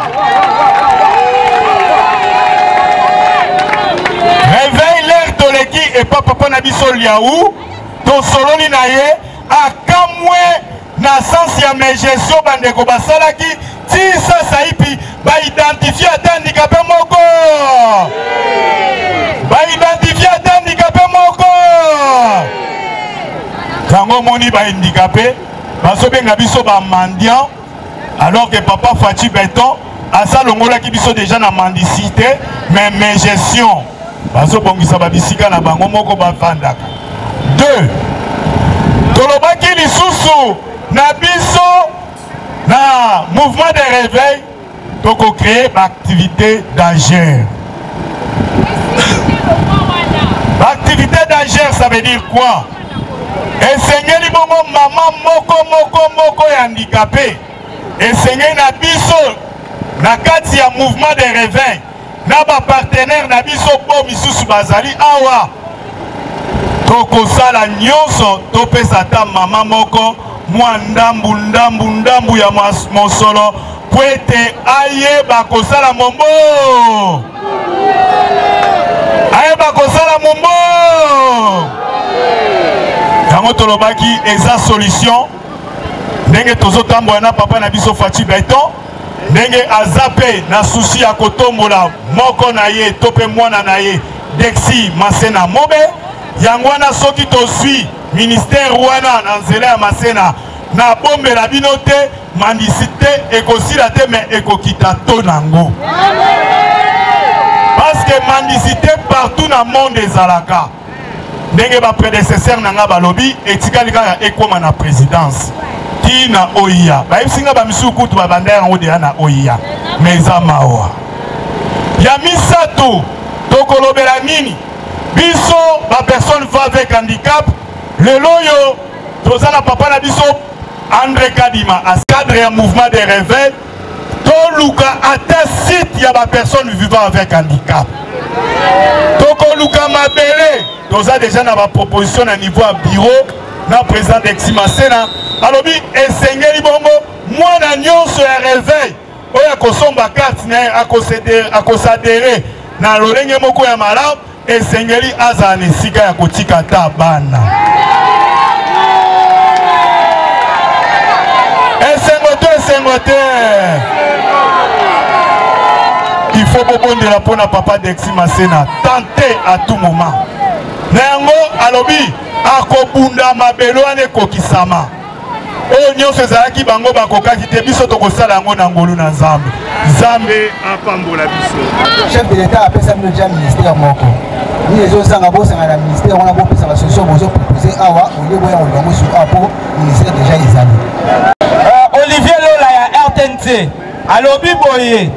Réveille l'air de l'équipe et pas papa Nabiso Liaou, ton solo Linaye, à Kamwe, na sens ya mes gestion bandeko basalaki, si ça ça ipi, ba identifier à handicapé moko. Ba identifier à handicapé moko. Tango moni ba handicapé, baso benga biso ba mendiant, alors que papa Fachi Beton, à ça longola ki biso déjà na mendicité, mais mes gestion. Baso bongisa ba bisika na bango moko ba vandaka. Deux. Tolobaki lisusu na biso na mouvement de réveil, toko créer l'activité d'agir. L'activité d'agir, ça veut dire quoi? Enseigner les bonbons maman moko moko moko et handicapé. Enseigner na biso na kati ya mouvement de réveil. Na ba partenaire na biso po misusu bazali awa. Toko sala nyonso topesa ta mama moko mwa ndambu ndambu ndambu ya mosolo po ete ayeba kosala mombo. Ayeba kosala mombo. Yango tolobaki eza solution. Ndenge tozotambola na papa na biso Fachi Beton. Ndenge azape na susi ya kotombola moko na ye tope mwana na ye Dexi Masena Mobe. Yangwana soki tosui ministère wana na nzela ya Masena na bombe la binote mandicité ekosila te mais ekokita to nango. Parce que mandicité partout dans le monde ezalaka. Ndenge ba prédécesseur nanga balobi etikali kaka ekoma na présidence. Ti na O I A. Ba isinga ba misu kutu ba bandera ngo de na O I A. Meza mawa. Ya misato tokolobela nini? Biso, la personne va avec handicap, le loyo, tozana papa na biso, André Kadima, à cadre un mouvement de réveil, toluka à site, il y a la personne vivant avec handicap. Toko luka mabele, toza déjà na ma proposition à niveau à bureau, na président d'Exima Sena, alors bi, enseigner li bongo, moi na nyon sur un réveil, oya kosomba carte, à kosadere, na lorenge moko ya malab, et Sengeli Azane Sika ya kotika tabana. Et Sengote, Sengote. Il faut beaucoup de la peau na papa d'Exi Masena. Tenter à tout moment. Nengo alobi akobunda mabelo ane kokisama. O nyo sezaki bango bakoka kite biso tokosala ngo na ngolu na Nzambe. Nzambe apambola biso. Chef de l'État appelle ça le ministère moko. Ni les autres sangs à la ministère, on a beaucoup de solutions pour proposer awa au lieu de on sur rapport ministère déjà les années. Olivier Lola ya R T N C. Alors biboye.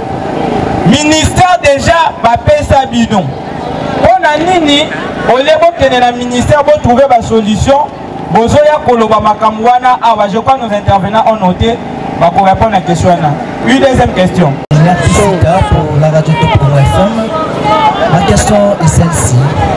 Ministère déjà va payer sa bidon. On a nini au lieu de la ministère pour trouver la solution. Bozoya koloba makamwana awa je crois nos intervenants ont noté va pour répondre à la question là. Une deuxième question. Merci pour la radio Top F M. Ma question est celle-ci.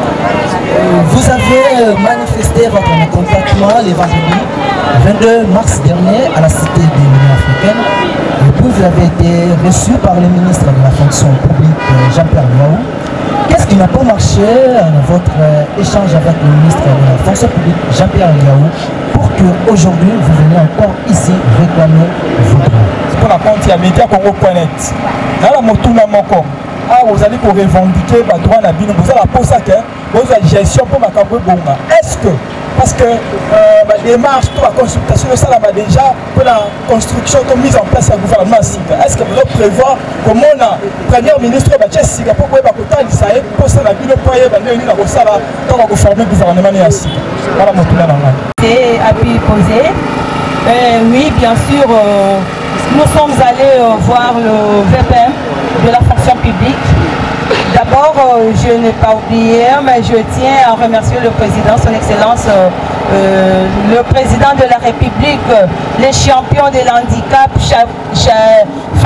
Vous avez manifesté votre mécontentement les vendredis vingt-deux mars dernier à la Cité de l'Union africaine. Et puis vous avez été reçu par le ministre de la fonction publique Jean-Pierre Liaou. Qu'est-ce qui n'a pas marché dans votre échange avec le ministre de la fonction publique Jean-Pierre Liaou pour qu'aujourd'hui vous veniez encore ici réclamer vos droits? C'est pour la compte à média congo point net. Dans la motuna moko. Ah, vous allez pour revendiquer votre droit à bino, vous allez pour ça que vous avez gestion pour ma caboué bonga. Est-ce que, parce que euh, ma démarche pour la consultation, ça là déjà pour la construction, pour mise en place du gouvernement, est-ce que vous allez prévoir comment le Premier ministre va dire si pour pouvoir côté d'Israël pour ça la bino pour y aller venir dans ça là quand on va former le gouvernement et ainsi. Voilà mon tour là. C'est appui posé. Euh, oui, bien sûr, euh, nous sommes allés euh, voir le V P M de la fonction publique. D'abord, euh, je n'ai pas oublié, mais je tiens à remercier le président, son excellence, euh, euh, le président de la République, euh, les champions de l'handicap,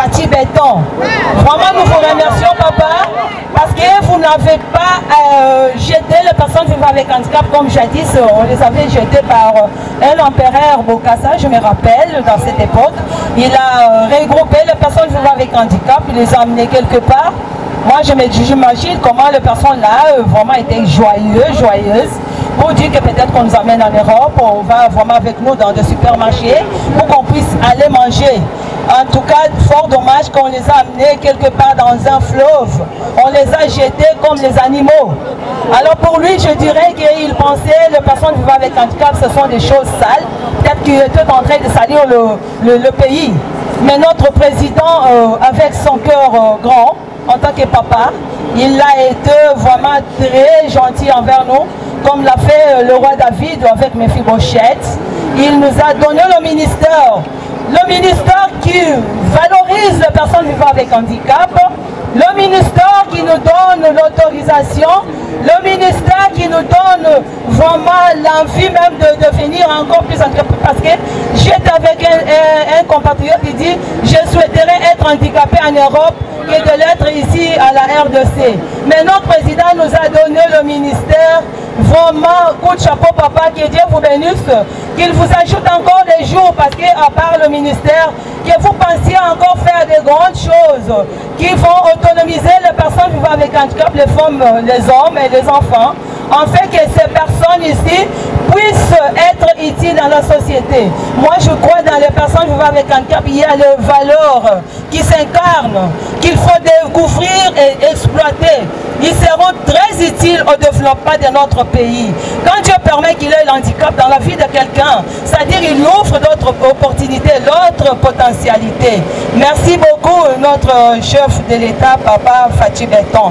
Fatih Béton. Vraiment, nous vous remercions, papa, parce que vous n'avez pas euh, jeté les personnes vivant avec handicap comme jadis. On les avait jetés par un empereur Bokassa, je me rappelle, dans cette époque. Il a euh, regroupé les personnes vivant avec handicap, il les a amenées quelque part. Moi, je me dis, j'imagine comment les personnes là euh, vraiment étaient joyeuses, joyeuses. Pour dire que peut-être qu'on nous amène en Europe, on va vraiment avec nous dans des supermarchés pour qu'on puisse aller manger. En tout cas, fort dommage qu'on les a amenés quelque part dans un fleuve. On les a jetés comme les animaux. Alors pour lui, je dirais qu'il pensait les personnes vivant avec handicap, ce sont des choses sales. Peut-être qu'il était en train de salir le, le, le pays. Mais notre président, euh, avec son cœur euh, grand, en tant que papa, il a été vraiment très gentil envers nous, comme l'a fait le roi David avec Mephibosheth. Il nous a donné le ministère, le ministère qui valorise les personnes vivant avec handicap, le ministère qui nous donne l'autorisation, le ministère qui nous donne vraiment l'envie même de devenir encore plus handicapé. Parce que j'étais avec un, un, un compatriote qui dit « Je souhaiterais être handicapé en Europe que de l'être ici à la R D C ». Mais notre président nous a donné le ministère. Vraiment, coup de chapeau papa, que Dieu vous bénisse, qu'il vous ajoute encore des jours parce qu'à part le ministère, que vous pensiez encore faire de grandes choses qui vont autonomiser les personnes vivant avec handicap, les femmes, les hommes et les enfants, en fait que ces personnes ici puissent être utiles dans la société. Moi je crois dans les personnes vivant avec handicap, il y a les valeurs qui s'incarnent, qu'il faut découvrir et exploiter. Ils seront très utiles au développement de notre pays. Quand Dieu permet qu'il ait l'handicap dans la vie de quelqu'un, c'est-à-dire qu'il lui offre d'autres opportunités, d'autres potentialités. Merci beaucoup notre chef de l'État, papa Fatih Béton.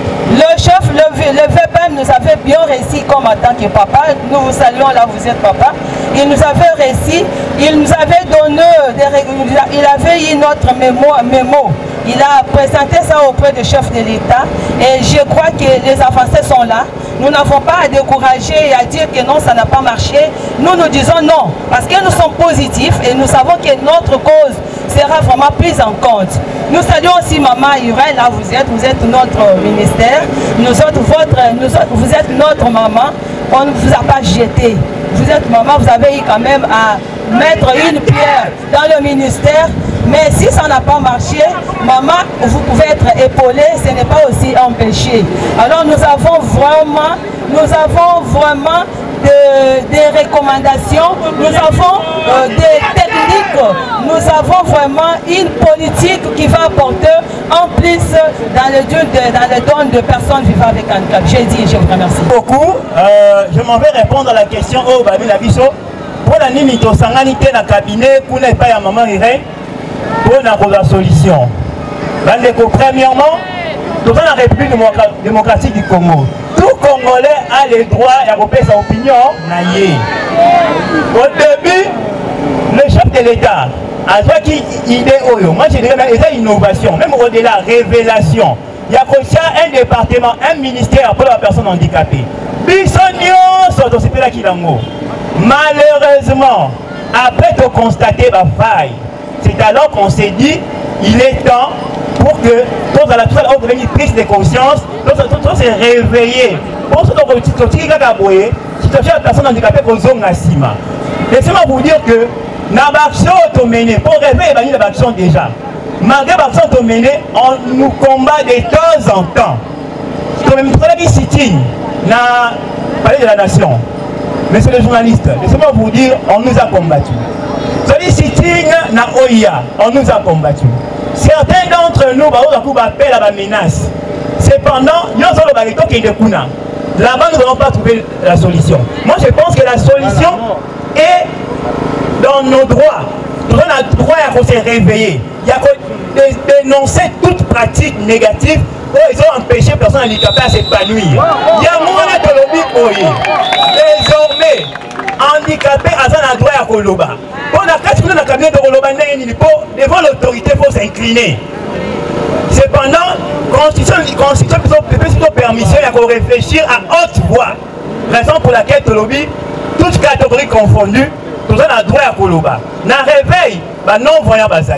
Le chef, le, le V P M nous avait bien réussi comme en tant que papa. Nous vous saluons là, vous êtes papa. Il nous avait réussi, il nous avait donné, des, il avait eu notre mémo, mémo. Il a présenté ça auprès du chef de l'État et je crois que les avancées sont là. Nous n'avons pas à décourager et à dire que non, ça n'a pas marché. Nous, nous disons non, parce que nous sommes positifs et nous savons que notre cause sera vraiment prise en compte. Nous saluons aussi Maman Irène, là vous êtes, vous êtes notre ministère, nous autres, votre, nous autres, vous êtes notre maman, on ne vous a pas jeté. Vous êtes maman, vous avez eu quand même à mettre une pierre dans le ministère. Mais si ça n'a pas marché, maman, vous pouvez être épaulé, ce n'est pas aussi empêché. Alors nous avons vraiment, nous avons vraiment de, des recommandations, nous avons euh, des techniques, nous avons vraiment une politique qui va apporter en plus dans le, dans le don de personnes vivant avec handicap. J'ai dit, je vous remercie. Beaucoup. Euh, je m'en vais répondre à la question au Babi Labiso. Pour la limite au sanganité dans le cabinet, pour ne pas y avoir maman Irène. Pour la solution. Premièrement, dans la République démocratique du Congo, tout Congolais a le droit de sa opinion. Au début, le chef de l'État a dit qu'il idée. Moi je dirais même une innovation, même au-delà, révélation. Il y a un département, un ministère pour la personne handicapée. Malheureusement, après de constater la faille, c'est alors qu'on s'est dit, il est temps pour que tous à la tout à devenir prise de conscience, tous se réveiller. Pour ce qui est de situation de personnes handicapées pour zone Sima. Laissez-moi vous dire que dans l'action auto-menée, pour réveiller l'action déjà, malgré l'action auto-menée, on nous combat de temps en temps. Comme même pour la sitting, dans le palais de la nation. Monsieur le journaliste, laissez-moi vous dire, on nous a combattus. C'est sitting na O I A, on nous a combattu. Certains d'entre nous, on appelle à la menace. Cependant, nous avons le là-bas, nous n'allons pas trouver la solution. Moi, je pense que la solution est dans nos droits. Nous avons le droit à se réveiller. Il y a que dénoncer toute pratique négative où ils ont empêché les personnes handicapées à s'épanouir. Il y a moins de lobby. Désormais, handicapé à un droit à Koloba. Pour la casse de la cabinet de Koloba, devant l'autorité, il faut s'incliner. Cependant, la Constitution peut permission de réfléchir à haute voix. Raison pour laquelle Tolobi, toutes catégories confondues, nous avons le droit à Koloba. Dans le réveil, non voyant Bazali.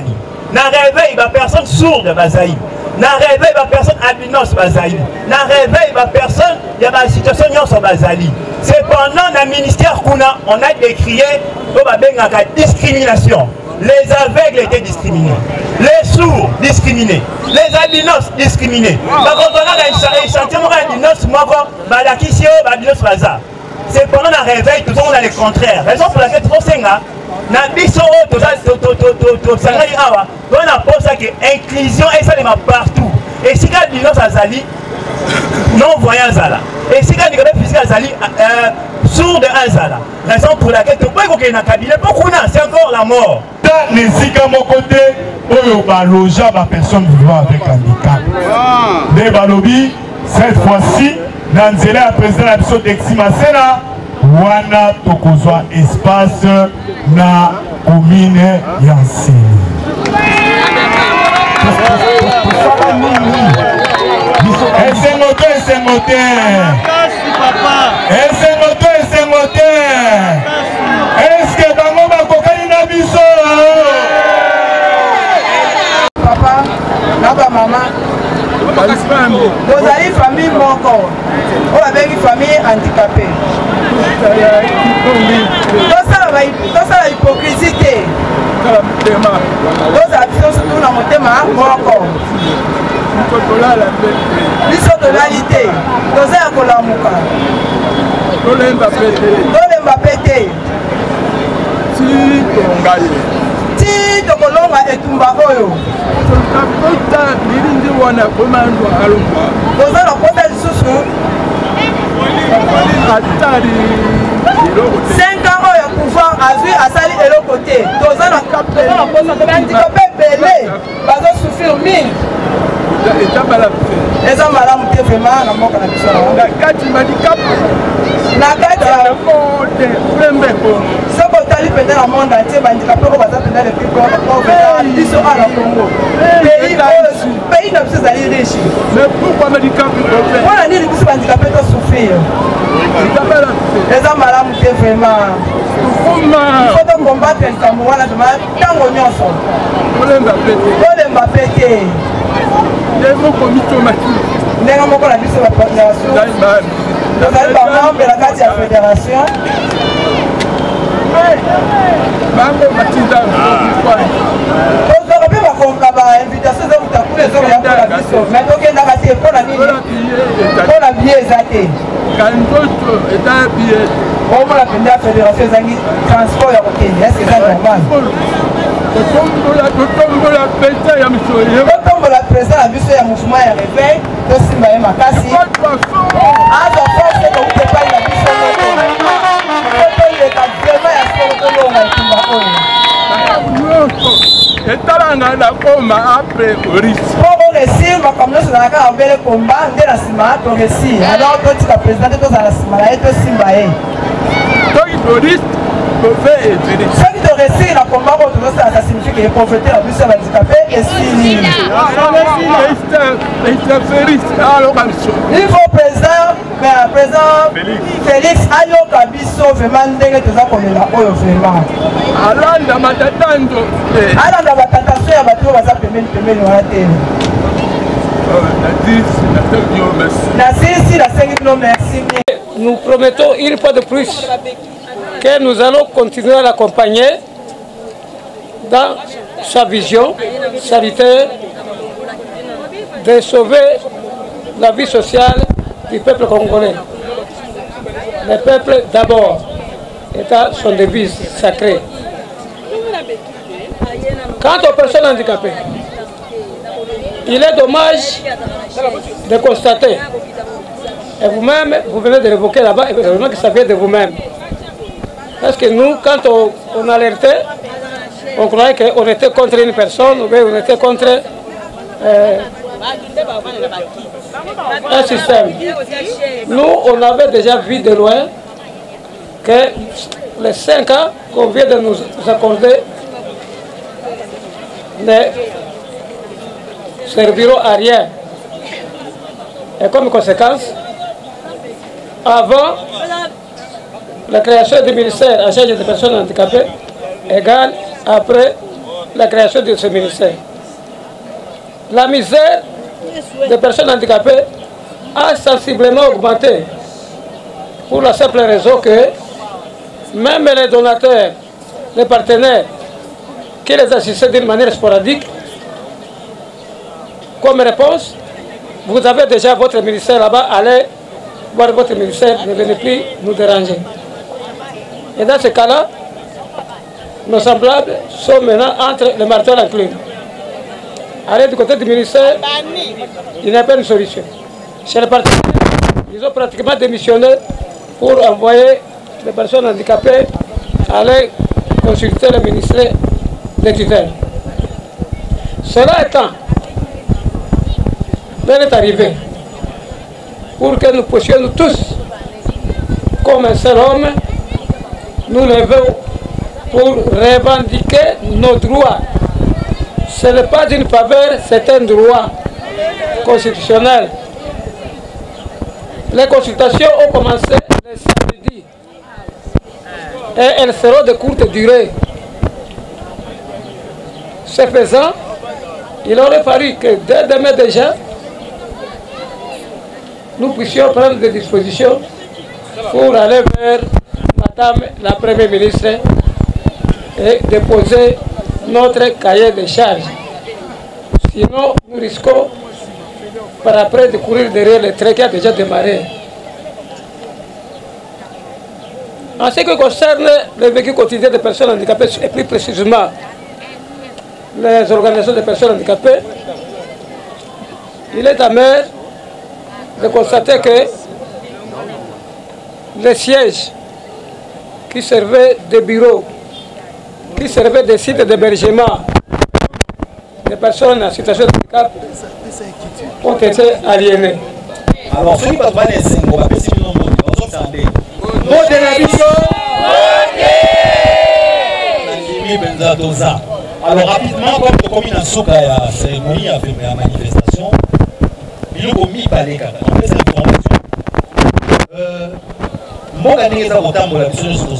na réveil ba personne sourde bazaï na réveil ba personne albinos bazaï na réveil ba personne ya ba situation nyonso bazali. Cependant na ministère kuna on a décrié ko ba bengaka discrimination. Les aveugles étaient discriminés, les sourds discriminés, les albinos discriminés. Par contre, on a un échantillon d'albinos, moi, Balakisio, albinos Baza. C'est pendant un réveil, tout le monde a le contraire. Raison pour laquelle tout le monde a biso, tout ça, tout ça, on a pensé que inclusion et ça les m'a partout. Et si quand albinos Azali, non voyant Zala. Et si quand les physique Azali, sourd de Azala. Raison pour laquelle tout le monde a un cabinet, pourquoi c'est encore la mort. Les Zika mon côté, oyo baloja ba personne vivant avec handicap. Des balobi cette fois-ci dans nzela ya président la biso Dexima Sena wana tokozwa espace na commune ya Nsele. Esengoto esengote. Esengoto esengote. Est-ce que bango bakokani na biso? Papa, naba mama. Vous avez famille moko. Vous avez une famille handicapée. Tout ça la hypocrisie. Tout ça surtout dans mon thème moko. Biso tonalité. Tout ça kolamuka. Tolemba pété. Tolemba pété. Ti tongaye. Ti tokolonga etumba oyo. Toza na kota lisusu cinq ans oyo pouvoir azwi asali eloko te. Toza na posa handicapé ebele bazosouffrir mingi. Eza malamu te vraiment na mboka na biso na kati handicap na kati ya soko otali pende na monde entier bahandicapé oyo baza pende le plus pauvre biso a na Congo pays na biso ezali riche. Mpona nini biso bahandicapé tosouffrir? Eza malamu te vraiment. Faut tocombattre likambo wana vraiment ntango nyonso tolemba pe te. Ndenge moko na biso bafédération tozali bamembre na kati ya fédération tozoko mpe bakonga bainvitation ezokuta kuna ezokoya mpona biso me tokendaka te mpona nini mpona bie eza te omona pende ya fédération ezangi transport ya kokende eske eza normal totombola président na biso ya mouvement ya réveil tosimba ye makasi azwa force kokute epai na biso moko toyeka vraimen ya solo tolonga etumba oyo etalanga na koma apres oris po oresir makambo nyonso ezalaka kaka mbele komba nde na nsima toresir alors totika président te tozala na nsima na ye tosimba ye toki oris soki toresir na komba oyo tozosala ça signifie que pauvreté na biso ya bandicapé esili il faut président mais président Félix ayoka biso vraiment ndenge toza komela oyo vraiment alanda matatando alanda batatanso ya bato oyo baza pembeni pembeni wana te nasisi nasengi bino merci. Nous promettons une fois de plus que nous allons continuer à l'accompagner dans sa vision sanitaire de sauver la vie sociale du peuple congolais. Le peuple d'abord est à son devise sacrée. Quant aux personnes handicapées, il est dommage de constater, et vous-même, vous venez de l'évoquer là-bas, et vraiment que ça vient de vous-même. Parce que nous, quand on, on alertait, on croyait qu'on était contre une personne, ou bien on était contre euh, un système. Nous, on avait déjà vu de loin que les cinq ans qu'on vient de nous accorder ne serviront à rien. Et comme conséquence, avant la création du ministère en charge des personnes handicapées égale après la création de ce ministère. La misère des personnes handicapées a sensiblement augmenté pour la simple raison que même les donateurs, les partenaires qui les assistaient d'une manière sporadique, comme réponse, vous avez déjà votre ministère là-bas, allez voir votre ministère, ne venez plus nous déranger. Et dans ce cas-là, nos semblables sont maintenant entre les marteaux inclus. Allez du côté du ministère, il n'y a pas une solution. Chez les partenaires, ils ont pratiquement démissionné pour envoyer les personnes handicapées aller consulter le ministère des tutelles. Cela étant, l'heure est arrivée pour que nous puissions nous tous, comme un seul homme, nous lever pour revendiquer nos droits. Ce n'est pas une faveur, c'est un droit constitutionnel. Les consultations ont commencé le samedi et elles seront de courte durée. Ce faisant, il aurait fallu que dès demain déjà, nous puissions prendre des dispositions pour aller vers Madame la Première ministre et déposer notre cahier de charges. Sinon, nous risquons par après de courir derrière le trait qui a déjà démarré. En ce qui concerne le vécu quotidien des personnes handicapées, et plus précisément les organisations de personnes handicapées, il est amer de constater que les sièges qui servaient de bureaux, qui servaient de sites d'hébergement des personnes en situation de handicap ont été aliénés. Alors, ceux qui peuvent aller on va passer le nom de alors, rapidement, comme le commis dans la cérémonie, a fait la manifestation, il a commis par les cas. En fait, c'est l'information. Moi, je suis en train de faire Vous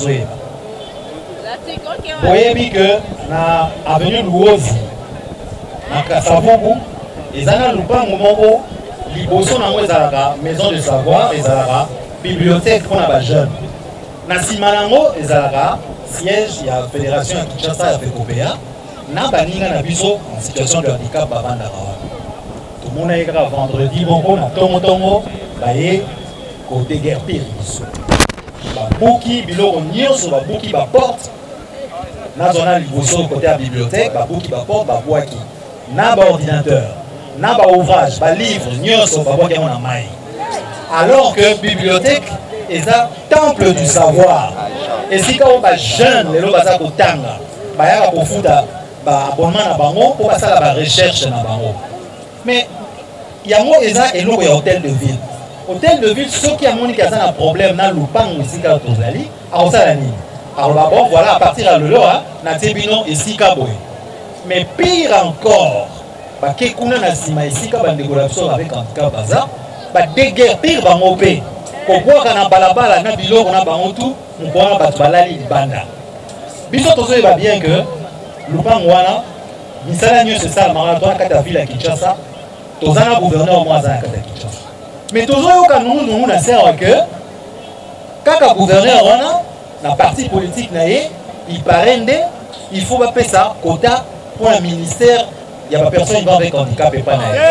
voyez que na avenue Louosi, na Kasavubu, ils ont le pan au moment où ils bossent dans la maison de savoir, ils ont la bibliothèque pour les jeunes. Na Simanango, ils ont la siège de la fédération de Kinshasa et de Kopéa. Na Baninga na biso en situation de handicap Bavanda Rawa. Tout le monde a écrit vendredi, bon, on a Tongo Tongo, baye côté guerre pire. Babuki, biloko nyonso, babuki ba porte. Na zona liboso côté la bibliothèque, babuki ba porte, babwaki. Na ba ordinateur, na ba ouvrage, ba livre nyonso, babwaki on a mai. Alors que bibliothèque est un temple du savoir. Et si quand on va jeune, les lois baza kotanga, ba ya ko futa ba abonnement na bango pour passer la recherche na bango. Mais il y a moi eza eloko ya hôtel de ville. Hôtel de ville, ceux qui ont un problème dans le pan ici quand on allait, à Osalani. Alors bon, voilà, à partir de là, na tebino ici kaboy. Mais pire encore, bah kekuna na sima ici quand on décoration avec handicap bazar, bah déguerre pire ba mopé. Pour voir kana balabala na bilo on a ba tout, on pourra ba balali banda. Biso tozo va bien que le pan wana, misala nyo c'est ça marathon kata ville à Kinshasa, tozana gouverneur moi za kata Kinshasa. Mais toujours quand nous nous on a que quand le gouverneur on a la parti politique naé il parraine il faut pas payer ça quota pour un ministère il y a pas personne qui va avec handicap et pas naé.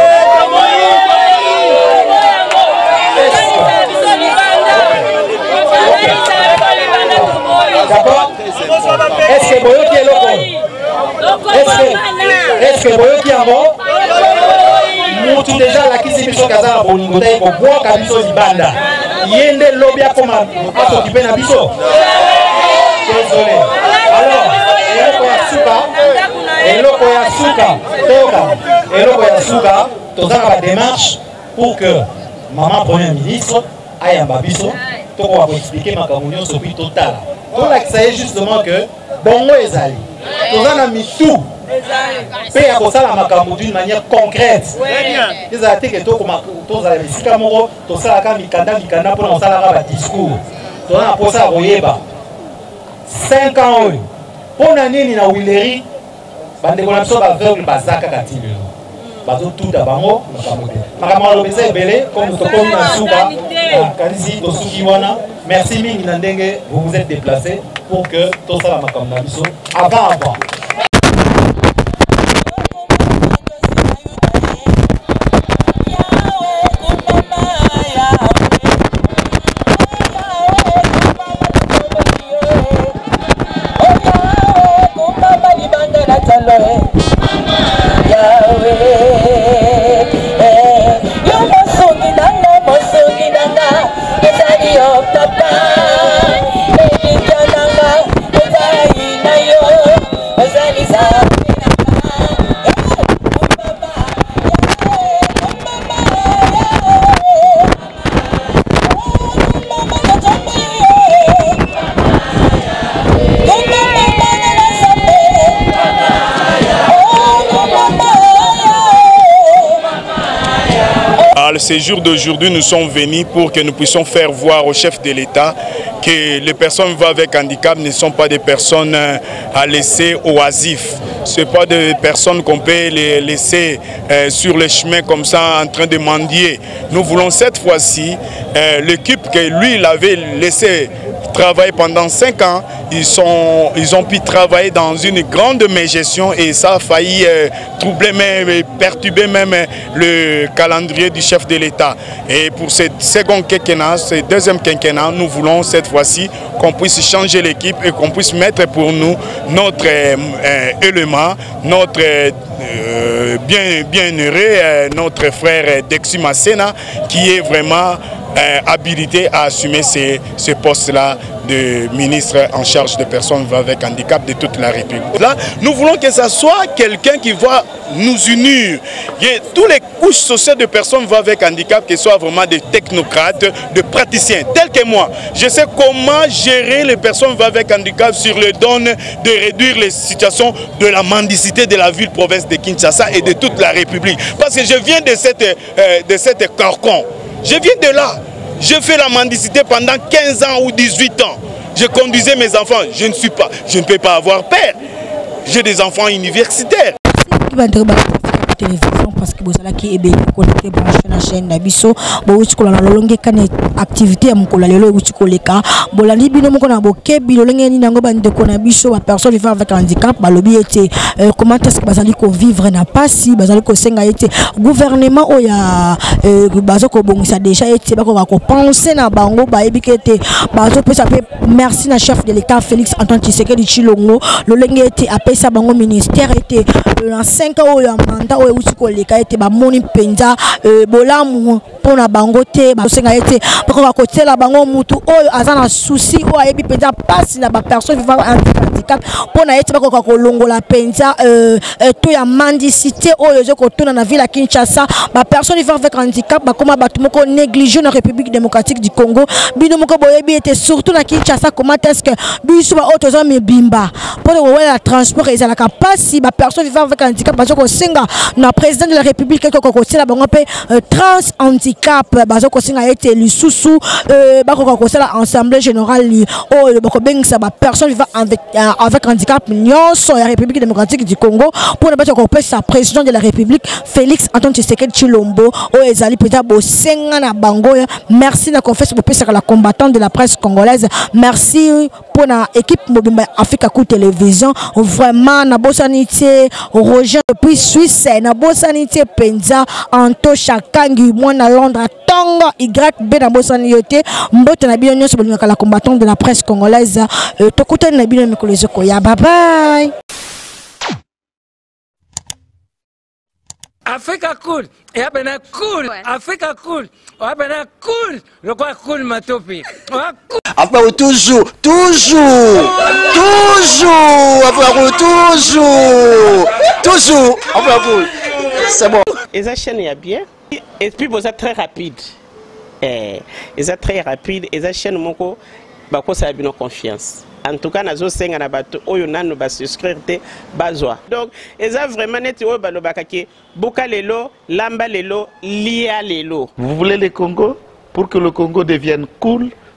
D'accord? Est-ce que Boyo qui est loco? Est-ce que Boyo qui est bon? Mutu déjà la kisi biso kazala bolingo te ko boa ka biso libanda yende lobia koma ato kipena biso désolé alors eloko ya suka eloko ya suka toka eloko ya suka tozana ba démarche pour que maman premier ministre ayamba biso toko va expliquer makambo nyonso puis total to la ça justement que bongo ezali tozana mitu paix à ça la makambo d'une manière concrète. Ils ont été que tout comme tous les sikamoro, tout ça la mikanda mikanda pour ça la discours. Tout ça pour ça royeba. Cinq ans pour l'année ni na Willery, bandeko na biso baveugle bazaka kati lelo bazotuta bango makambo te makambo alobesa ebele comme tokomi na suka kanisi tosuki wana merci mingi na ndenge vous vous êtes déplacé pour que tosala makambo na biso avant avant Le séjour d'aujourd'hui, nous sommes venus pour que nous puissions faire voir au chef de l'État que les personnes vivant avec handicap ne sont pas des personnes à laisser oisifs. Ce ne sont pas des personnes qu'on peut les laisser euh, sur le chemin comme ça en train de mendier. Nous voulons cette fois-ci, euh, l'équipe que lui, il avait laissé travailler pendant cinq ans, ils, sont, ils ont pu travailler dans une grande mégestion et ça a failli euh, troubler même, perturber même le calendrier du chef de l'État. Et pour ce second quinquennat, ce deuxième quinquennat, nous voulons cette fois-ci qu'on puisse changer l'équipe et qu'on puisse mettre pour nous notre euh, élément, notre euh, bien, bien heureux, euh, notre frère Dexy Masséna, qui est vraiment Euh, habilité à assumer ces, ce poste-là de ministre en charge de personnes avec handicap de toute la République. Là, nous voulons que ce soit quelqu'un qui va nous unir. Et tous les couches sociales de personnes avec handicap, qui soient vraiment des technocrates, des praticiens, tels que moi. Je sais comment gérer les personnes avec handicap sur le don de réduire les situations de la mendicité de la ville-province de Kinshasa et de toute la République. Parce que je viens de cette, euh, de cette carcan. Je viens de là. J'ai fait la mendicité pendant quinze ans ou dix-huit ans. Je conduisais mes enfants. Je ne suis pas, je ne peux pas avoir peur. J'ai des enfants universitaires. Télévision parce que vous allez qui est bien connecté branché na chaîne d'Abisso bo uti kola na lolonge kana activité ya mukola lelo uti koleka bolandi bino moko na boke bilolenge ni nango bande ko na biso ba personne vivant avec handicap balobi ete comment est-ce que bazali ko vivre na pasi bazali ko senga ete gouvernement oya bazo ko bongisa déjà ete ba ko penser na bango ba ebiki ete bazo pesa pe merci na chef de l'état Félix Antoine Tshisekedi Tshilongo lolenge ete apesa bango ministère ete dans cinq ans oya mandat oyo uti koleka ete ba moni penza bolamu pona bango te ba senga ete bako ba kotela bango mutu oyo azana souci o ayebi penza passe na ba personne vivant avec handicap pona ete bako ko longola penza euh to ya mendicité oyo zo ko tona na ville ya Kinshasa ba personne vivant avec handicap ba koma batu moko négliger na République démocratique du Congo bino moko boyebi ete surtout na Kinshasa comment est-ce que biso ba auto zo mebimba pona wala transport ezala ka passe ba personne vivant avec handicap ba zo ko senga na président de la République ko ko sela bango pe trans handicap bazo ko singa ete lisusu ba ko ko sela assemblée générale o ba ko bengisa ba personne vivant avec avec handicap nyonso ya République démocratique du Congo pour ne pas ko pesa président de la République Félix Antoine Tshisekedi Tshilombo o ezali peta bo senga na bango. Merci na confesse bo pesa la combattante de la presse congolaise. Merci pour na équipe Mobimba Africa Coup Télévision vraiment na bosanité Roger depuis Suisse na bosanité penza Anto Chakangi mwana Londres Tonga Y B na bosanité mbote na bino nyonso bolingaka la combattante de la presse congolaise tokutani na bino mikolo ezoko ya bye bye. Africa cool, et abena cool, Africa cool, abena cool, le quoi cool matopi. Après toujours, toujours, toujours, après toujours, toujours, après c'est bon. Et ça chaîne est bien, et puis vous êtes très rapide, et ça très rapide, et ça chaîne mon co, bah quoi ça a bien confiance. En tout cas, nazo senga na bato oyo nanu ba souscrire te bazwa. Donc, eza vraiment neti oyo balobakaki boka lelo, lamba lelo, lia lelo. Vous voulez le Congo pour que le Congo devienne cool,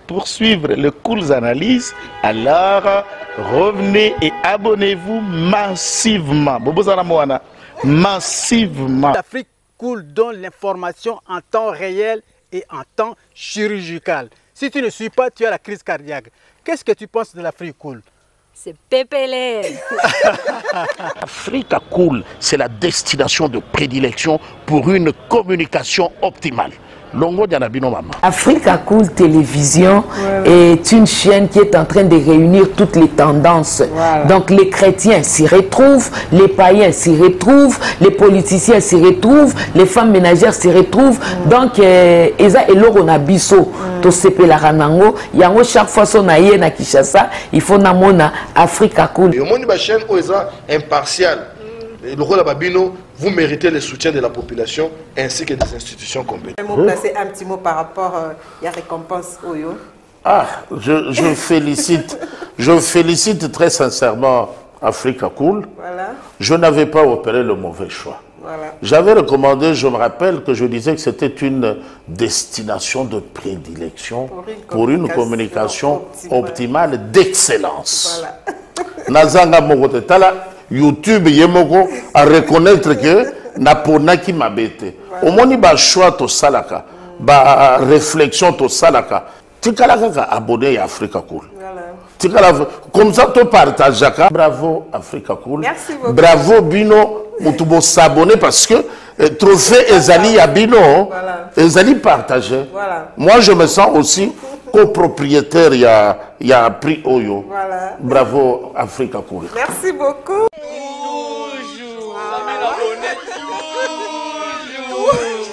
poursuivre les cool analyses, alors revenez et abonnez-vous massivement. Massivement. L'Afrique cool donne l'information en temps réel et en temps chirurgical. Si tu ne suis pas, tu as la crise cardiaque. Qu'est-ce que tu penses de l'Afrique cool? C'est pépélé. Africa Cool, c'est la destination de prédilection pour une communication optimale. Longo Dianabino Mama. Africa Cool Télévision ouais, ouais. est une chaîne qui est en train de réunir toutes les tendances. Voilà. Donc les chrétiens s'y retrouvent, les païens s'y retrouvent, les politiciens s'y retrouvent, les femmes ménagères s'y retrouvent. Mm. Donc, Eza Eloro Nabiso, to sepe la ranango, yango chaque fois son aïe na Kishasa, il faut namona Africa Cool. Et au monde de la chaîne, Eza impartial. Le rôle de Babino, vous méritez le soutien de la population ainsi que des institutions compétentes. Un mot placé, un petit mot par rapport à la récompense Oyo. Ah, je, je félicite, je félicite très sincèrement Africa Cool. Voilà. Je n'avais pas opéré le mauvais choix. Voilà. J'avais recommandé, je me rappelle que je disais que c'était une destination de prédilection pour une pour communication, une communication optimale, optimale d'excellence. Voilà. Nazanga Mogote Tala. YouTube yemoko à reconnaître que napona ki mabete au moni ba choix to salaka ba réflexion to salaka tikala kaka abonné à Africa Cool tikala comme ça to partage ka bravo Africa Cool. Merci beaucoup. Bravo Bino mutubo s'abonner parce que eh, trophée ezali ya Bino voilà. ezali partagé voilà. Moi je me sens aussi copropriétaire, il y a, y a un prix Oyo. Voilà. Bravo Africa Cool. Merci beaucoup. Toujours. Toujours.